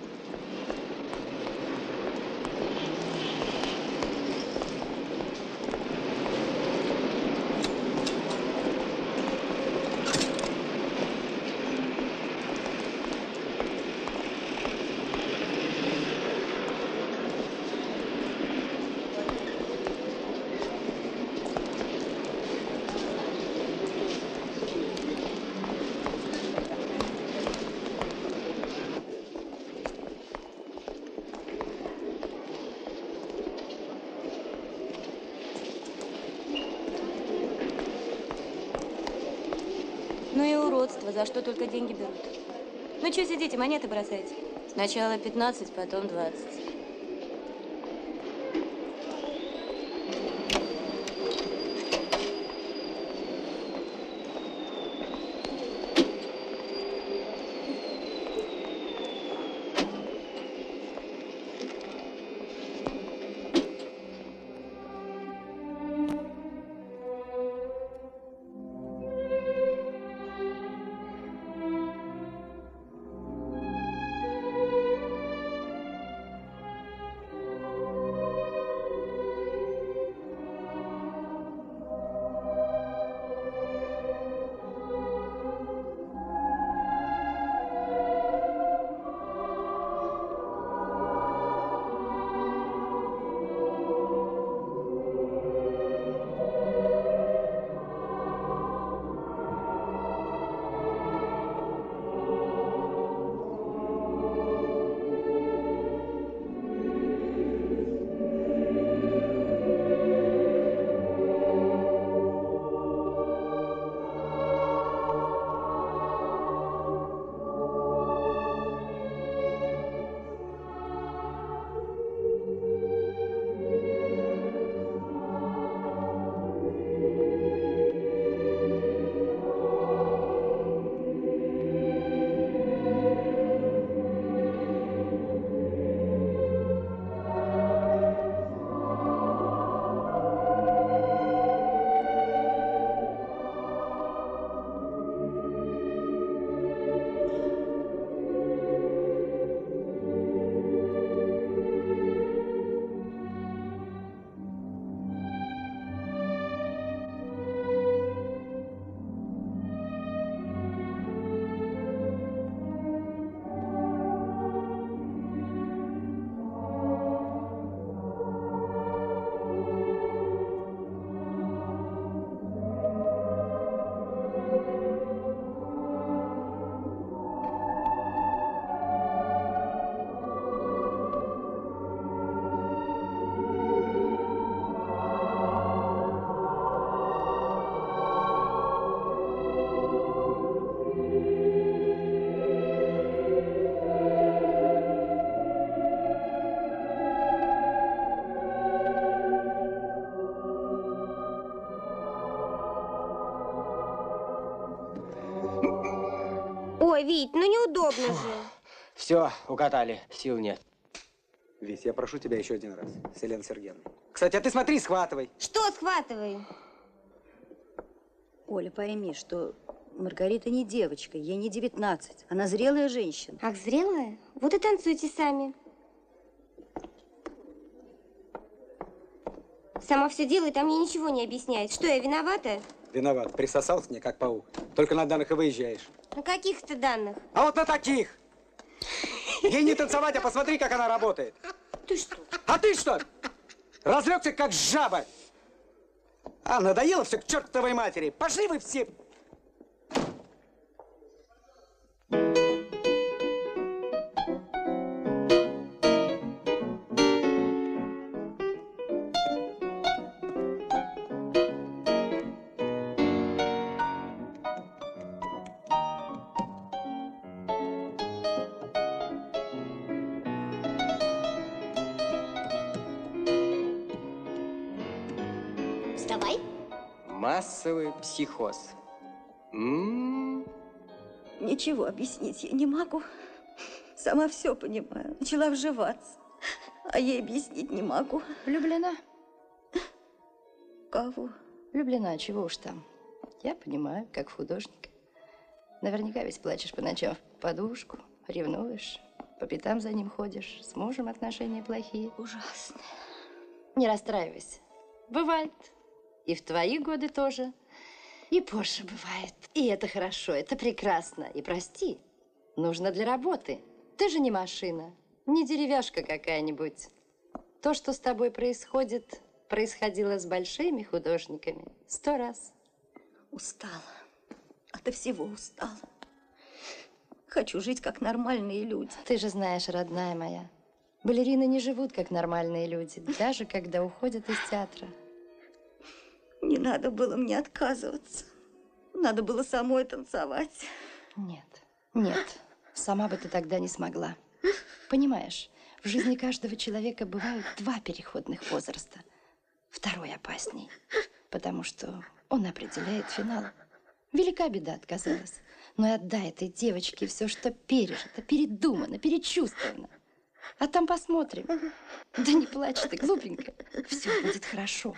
Ну и уродство, за что только деньги берут. Ну что сидите, монеты бросайте? Сначала 15, потом 20. Ой, Вить, ну неудобно же. Все, укатали, сил нет. Вить, я прошу тебя еще один раз, с Еленой Сергеевной. Кстати, а ты смотри, схватывай. Что схватывай? Оля, пойми, что Маргарита не девочка, ей не 19. Она зрелая женщина. Ах, зрелая? Вот и танцуйте сами. Сама все делает, а мне ничего не объясняет. Что, я виновата? Виноват, присосался мне, как паук. Только на данных и выезжаешь. На каких-то данных? А вот на таких! Ей не танцевать, а посмотри, как она работает. Ты что? А ты что? Разлегся, как жаба. А, надоело все к чертовой матери. Пошли вы все. Вставай. Массовый психоз. Ничего объяснить я не могу. Сама все понимаю. Начала вживаться. А ей объяснить не могу. Влюблена? Кого? Влюблена, чего уж там. Я понимаю, как художник. Наверняка ведь плачешь по ночам в подушку, ревнуешь, по пятам за ним ходишь, с мужем отношения плохие. Ужасно. Не расстраивайся. Бывает. И в твои годы тоже. И позже бывает. И это хорошо, это прекрасно. И прости, нужно для работы. Ты же не машина, не деревяшка какая-нибудь. То, что с тобой происходит, происходило с большими художниками 100 раз. Устала. От всего устала. Хочу жить, как нормальные люди. Ты же знаешь, родная моя, балерины не живут, как нормальные люди, даже когда уходят из театра. Не надо было мне отказываться. Надо было самой танцевать. Нет, нет, сама бы ты тогда не смогла. Понимаешь, в жизни каждого человека бывают 2 переходных возраста. Второй опасней, потому что он определяет финал. Велика беда отказалась. Но и отдай этой девочке все, что пережито, передумано, перечувствовано. А там посмотрим. Да не плачь ты, глупенькая. Все будет хорошо.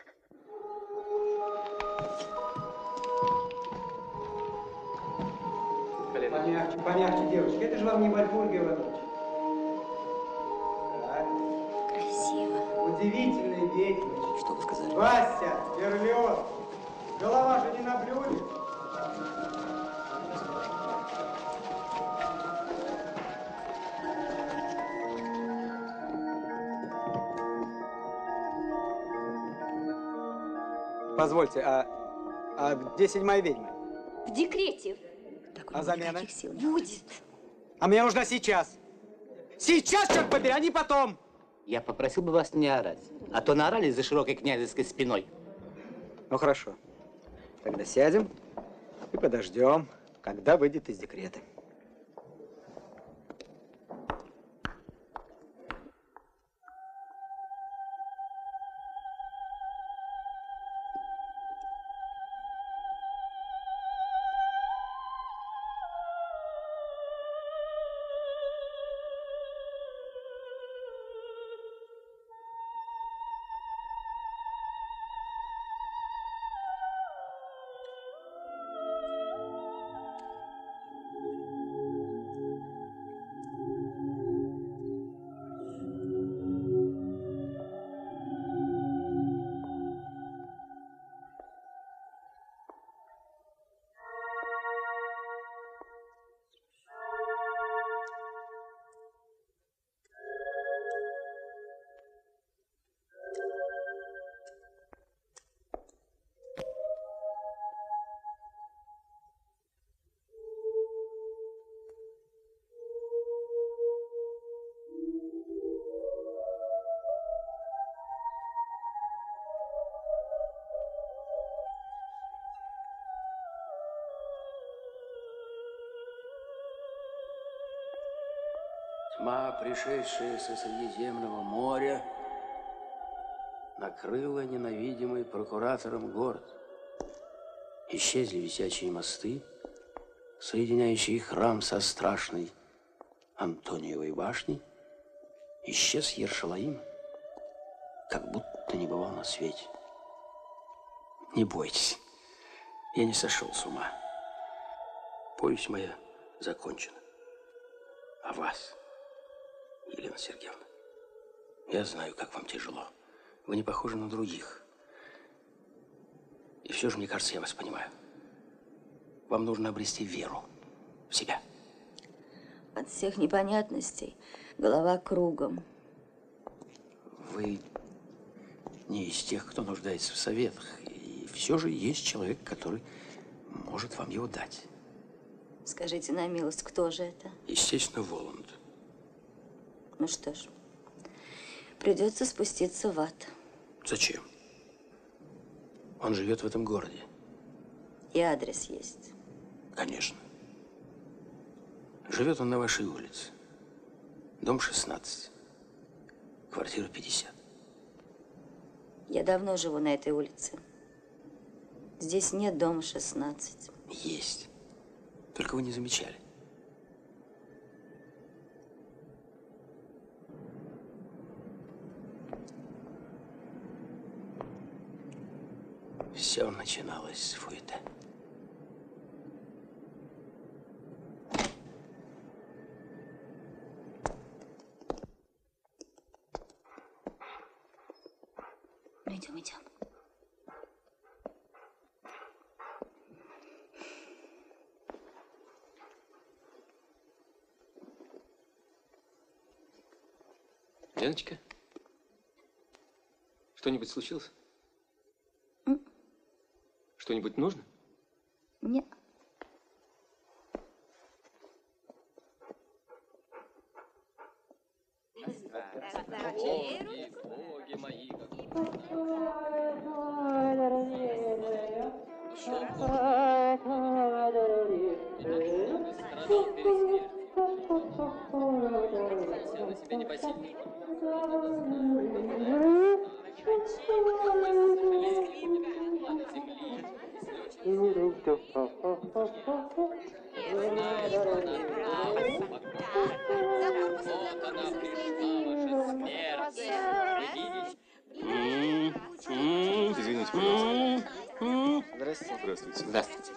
Помягче, помягче, девочки. Это же вам не Вольфургиева ночь. Так. Красиво. Удивительный ведьмочка. Что вы сказали? Вася, Берлиоз. Голова же не на блюде. Позвольте, а где 7-я ведьма? В декрете. А замена? Будет. А мне нужна сейчас. Сейчас, черт побери, а не потом. Я попросил бы вас не орать, а то наорали за широкой князевской спиной. Ну хорошо. Тогда сядем и подождем, когда выйдет из декрета. Тьма, пришедшая со Средиземного моря, накрыла ненавидимый прокуратором город. Исчезли висячие мосты, соединяющий храм со страшной Антониевой башней, исчез Ершалаим, как будто не бывал на свете. Не бойтесь, я не сошел с ума. Повесть моя закончена. А вас, Елена Сергеевна, я знаю, как вам тяжело. Вы не похожи на других. И все же, мне кажется, я вас понимаю. Вам нужно обрести веру в себя. От всех непонятностей голова кругом. Вы не из тех, кто нуждается в советах. И все же есть человек, который может вам его дать. Скажите на милость, кто же это? Естественно, Воланд. Ну что ж, придется спуститься в ад. Зачем? Он живет в этом городе. И адрес есть. Конечно. Живет он на вашей улице. Дом 16. Квартира 50. Я давно живу на этой улице. Здесь нет дома 16. Есть. Только вы не замечали. Все начиналось с Фуэте. Идем, идем. Леночка, что-нибудь случилось? Что-нибудь нужно? Нет. Боги мои, Извините, пожалуйста. Здравствуйте. Здравствуйте. Здравствуйте.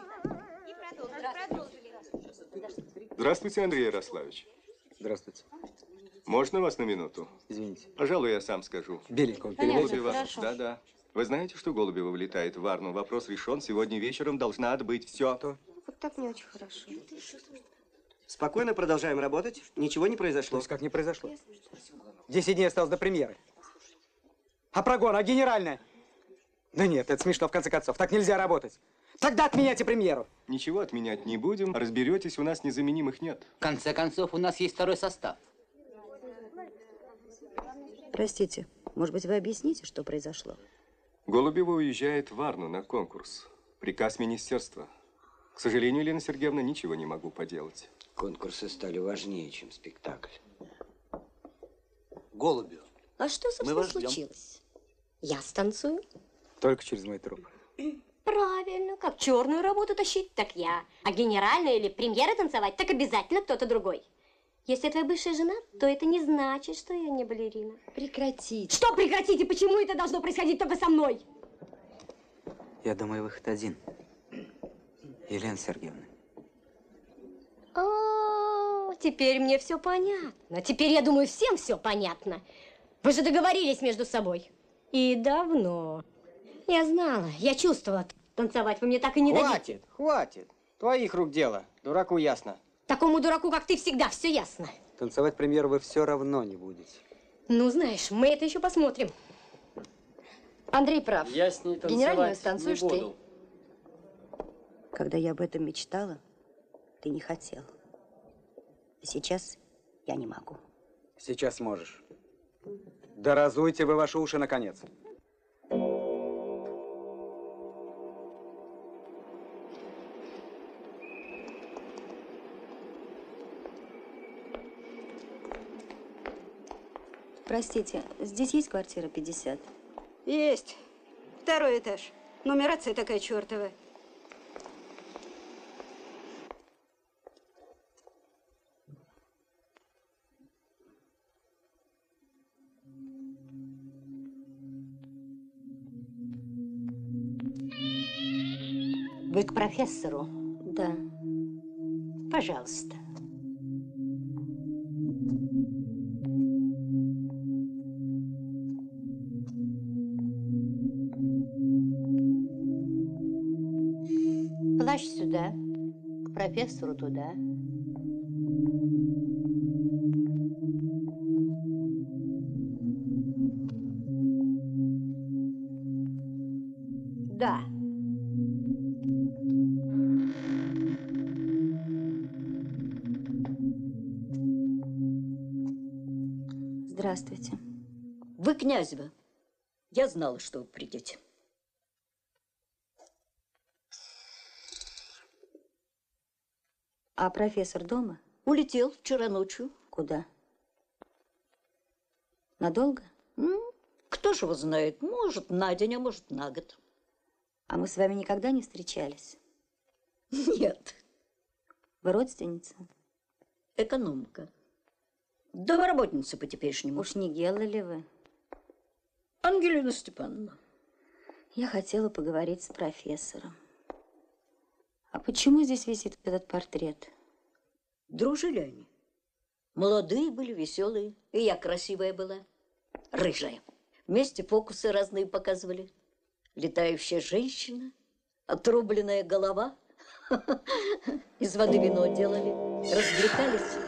Здравствуйте, Андрей Ярославович. Здравствуйте. Можно вас на минуту? Извините. Пожалуй, я сам скажу. Беленького Голубева. переводите. Да. Вы знаете, что Голубева вылетает в Варну? Вопрос решен. Сегодня вечером должна отбыть. Все. Вот так не очень хорошо. Спокойно продолжаем работать. Ничего не произошло. То есть как не произошло? 10 дней осталось до премьеры. А прогон, а генеральная? Да нет, это смешно в конце концов. Так нельзя работать. Тогда отменяйте премьеру. Ничего отменять не будем. Разберетесь, у нас незаменимых нет. В конце концов, у нас есть второй состав. Простите, может быть, вы объясните, что произошло? Голубева уезжает в Варну на конкурс. Приказ министерства. К сожалению, Елена Сергеевна, ничего не могу поделать. Конкурсы стали важнее, чем спектакль. Голубева. А что, собственно, случилось? Я станцую. Только через мой труп. Правильно. Как черную работу тащить, так я. А генеральную или премьеры танцевать, так обязательно кто-то другой. Если я твоя бывшая жена, то это не значит, что я не балерина. Прекратите. Что прекратить и почему это должно происходить только со мной? Я думаю, выход один. Елена Сергеевна. Теперь мне все понятно. Теперь, я думаю, всем все понятно. Вы же договорились между собой. И давно. Я знала, я чувствовала. Танцевать вы мне так и не дадите. Хватит, хватит. Твоих рук дело. Дураку ясно. Такому дураку, как ты, всегда все ясно. Танцевать премьеру вы все равно не будете. Ну, знаешь, мы это еще посмотрим. Андрей прав. Я с ней Генеральную танцевать станцуешь не ты. буду. Когда я об этом мечтала, ты не хотел. А сейчас я не могу. Сейчас можешь. Да разуйте вы ваши уши, наконец. Простите, здесь есть квартира 50? Есть. Второй этаж. Нумерация такая чертова. Вы к профессору? Да. Пожалуйста. Плащ сюда, к профессору туда. Да. Здравствуйте. Вы Князева. Я знала, что вы придете. А профессор дома? Улетел вчера ночью. Куда? Надолго? Кто же его знает? Может, на день, а может, на год. А мы с вами никогда не встречались? Нет. Вы родственница? Экономка. Домоработница по-теперешнему. Уж не Гелла ли вы? Ангелина Степановна. Я хотела поговорить с профессором. А почему здесь висит этот портрет? Дружили они. Молодые были, веселые. И я красивая была. Рыжая. Вместе фокусы разные показывали. Летающая женщина, отрубленная голова. Из воды вино делали. Развлекались.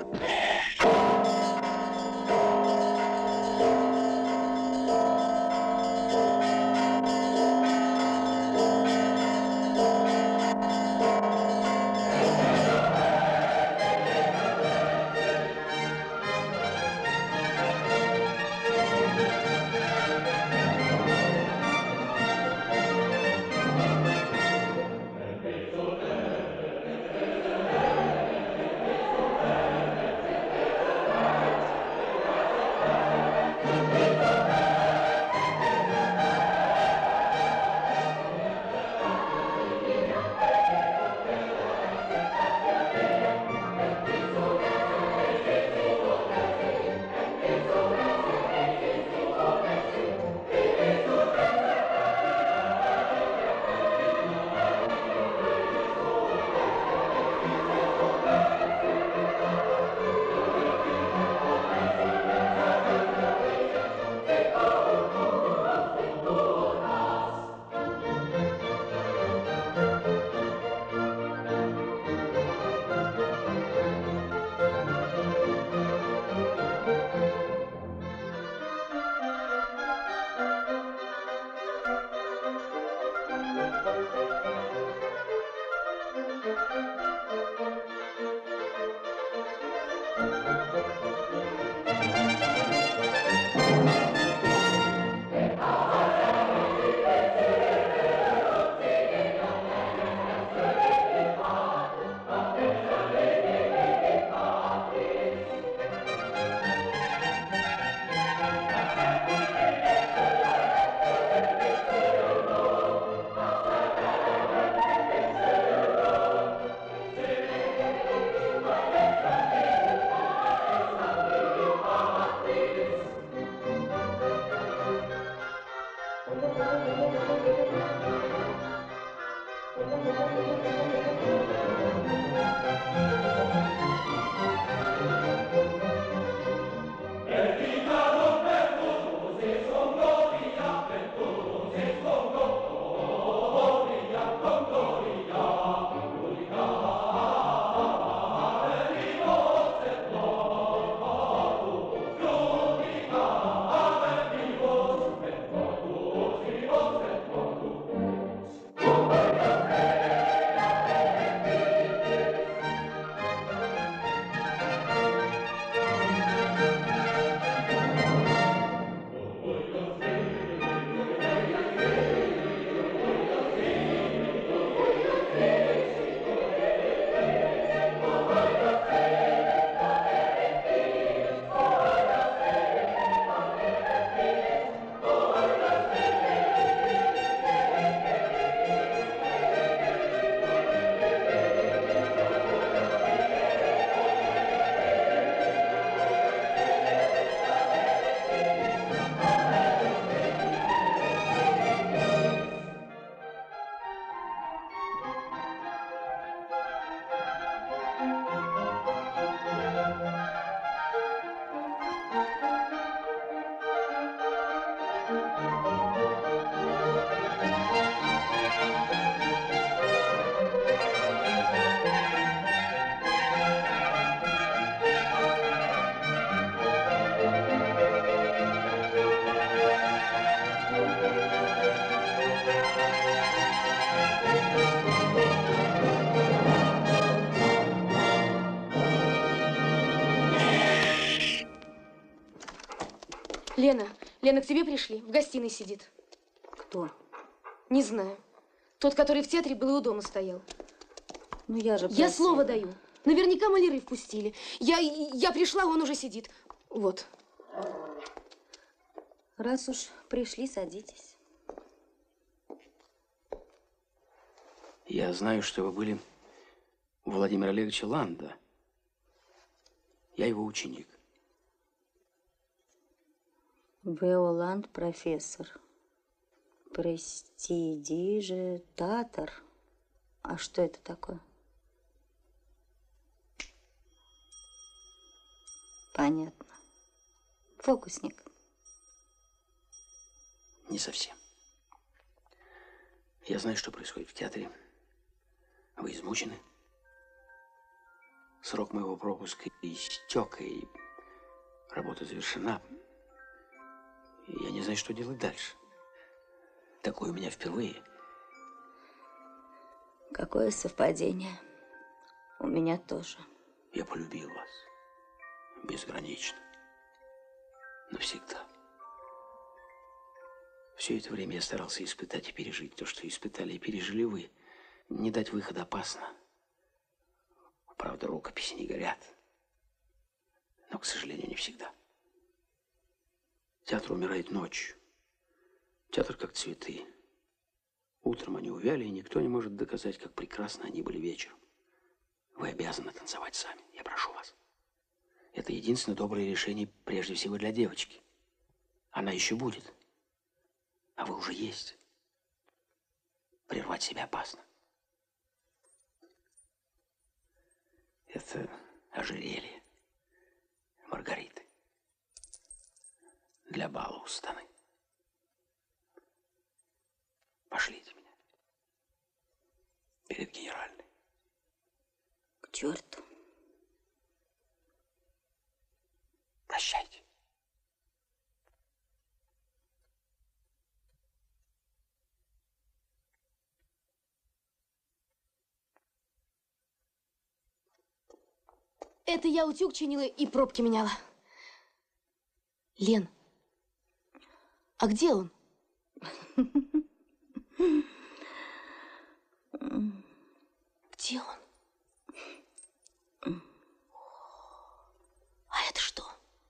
Лена, Лена, к тебе пришли. В гостиной сидит. Кто? Не знаю. Тот, который в театре был и у дома стоял. Ну я же Я просила. слово даю. Наверняка маляры впустили. Я пришла, он уже сидит. Вот. Раз уж пришли, садитесь. Я знаю, что вы были у Владимира Олеговича Ланда. Я его ученик. В.О. Ланд, профессор. Престидижитатор. А что это такое? Понятно. Фокусник. Не совсем. Я знаю, что происходит в театре. Вы измучены. Срок моего пропуска истек, и работа завершена. И я не знаю, что делать дальше. Такое у меня впервые. Какое совпадение. У меня тоже. Я полюбил вас. Безгранично. Навсегда. Все это время я старался испытать и пережить то, что испытали и пережили вы. Не дать выхода опасно. Правда, рукописи не горят. Но, к сожалению, не всегда. Театр умирает ночью. Театр как цветы. Утром они увяли, и никто не может доказать, как прекрасно они были вечером. Вы обязаны танцевать сами. Я прошу вас. Это единственное доброе решение прежде всего для девочки. Она еще будет. А вы уже есть. Прервать себя опасно. Это ожерелье Маргариты. Для бала у Станы. Пошлите меня. Перед генеральной. К черту. Прощайте. Это я утюг чинила и пробки меняла. Лен, а где он? Где он? А это что?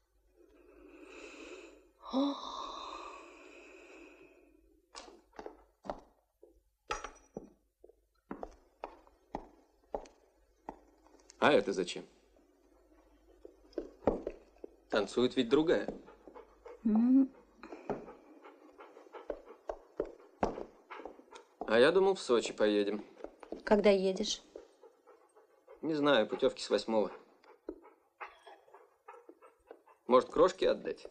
А это зачем? Танцует ведь другая. А я думал, в Сочи поедем. Когда едешь? Не знаю, путевки с 8-го. Может, крошки отдать?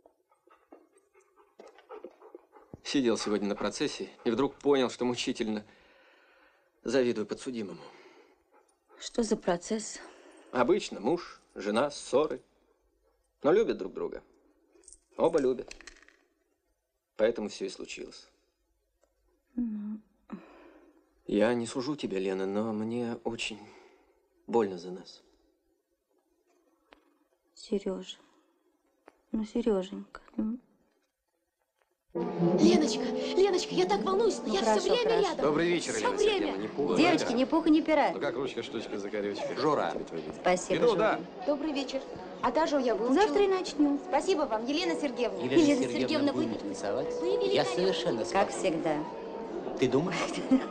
Сидел сегодня на процессе и вдруг понял, что мучительно завидую подсудимому. Что за процесс? Обычно муж, жена, ссоры. Но любят друг друга. Оба любят. Поэтому все и случилось. Я не сужу тебя, Лена, но мне очень больно за нас. Сережа. Ну, Сереженька. Ну. Леночка, Леночка, я так волнуюсь, я хорошо, все время хорошо. рядом. Добрый вечер, Все Елена время. Сергеевна. Не пуха. Девочки, ни пуха, ни пера. Ну как ручка, штучка, закорючка. Жора. Спасибо, Иду, Жора. да. Добрый вечер. Адажу я выучила. Завтра и начнем. Спасибо вам, Елена Сергеевна. Елена Сергеевна, будем танцевать? Я совершенно Как спокоен. всегда. Ты думаешь?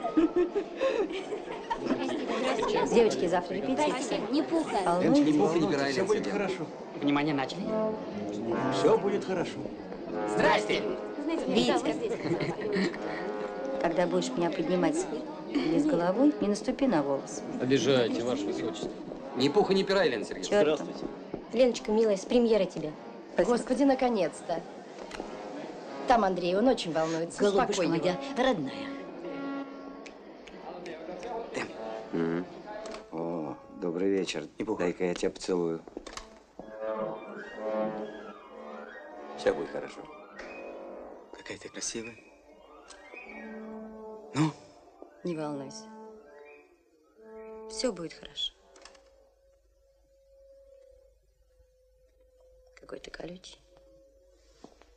Девочки, завтра репетиция. Не пуха. Волнуйтесь. Не пуха, не пера, Все будет хорошо. Внимание, начали. Все будет хорошо. Здрасте! Витя, когда будешь меня поднимать вниз головой, не наступи на волос. Обижаете, ваше высочество. Ни пуха, ни пера, Елена Сергеевна. Черт. Леночка, милая, с премьерой тебя. Господи, наконец-то. Там Андрей, он очень волнуется. Голубушка Успокой его. моя родная. О, добрый вечер. Дай-ка я тебя поцелую. Все будет хорошо. Какая ты красивая. Ну? Не волнуйся. Все будет хорошо. Какой ты колючий.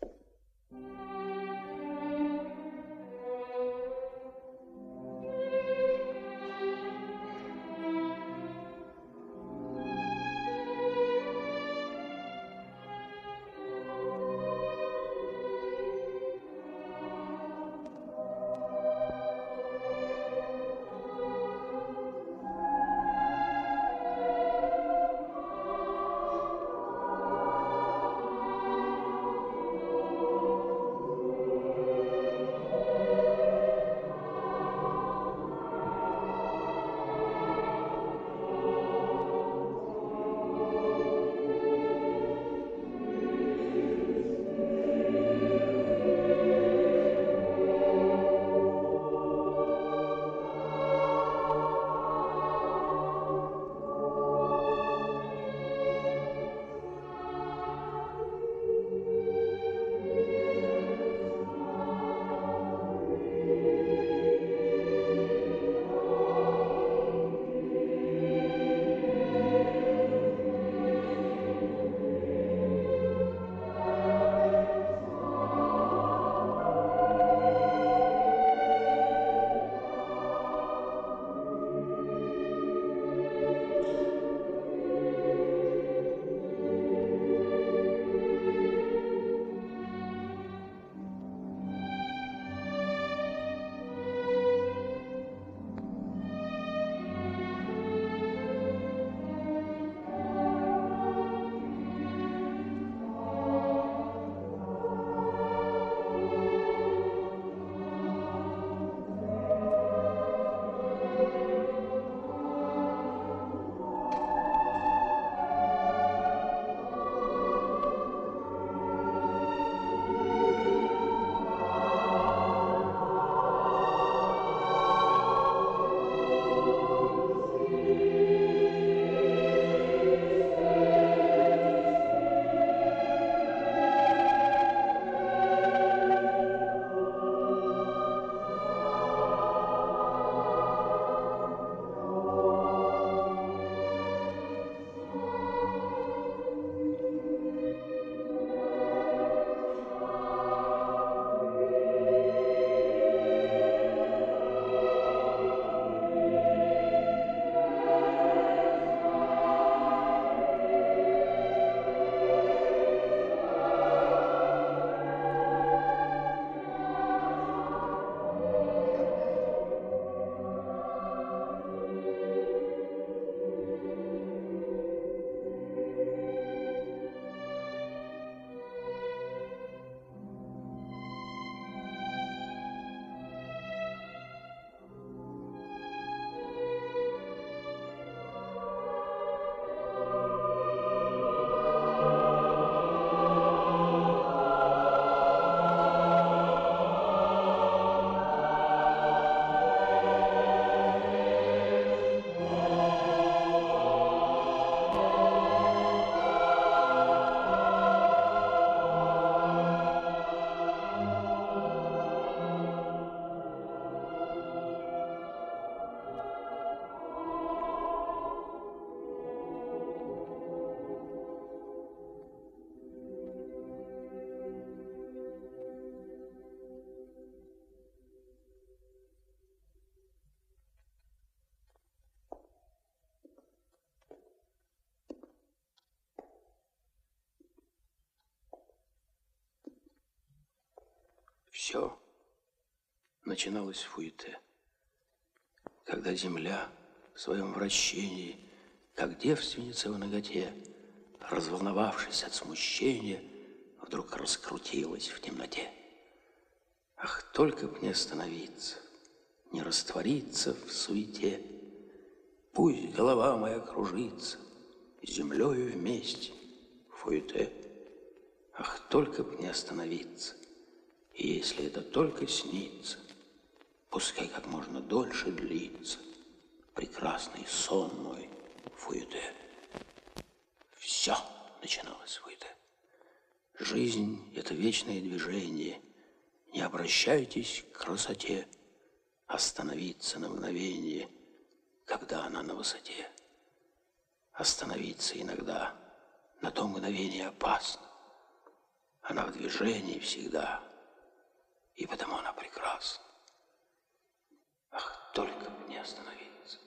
Все начиналось в фуете, когда земля в своем вращении, как девственница в наготе, разволновавшись от смущения, вдруг раскрутилась в темноте. Ах, только б не остановиться, не раствориться в суете. Пусть голова моя кружится с землею вместе в фуете. Ах, только б не остановиться, и если это только снится, пускай как можно дольше длится прекрасный сон мой в фуете. Все начиналось в фуете. Жизнь — это вечное движение. Не обращайтесь к красоте. Остановиться на мгновение, когда она на высоте. Остановиться иногда на то мгновение опасно. Она в движении всегда, и потому она прекрасна. Ах, только бы не остановиться.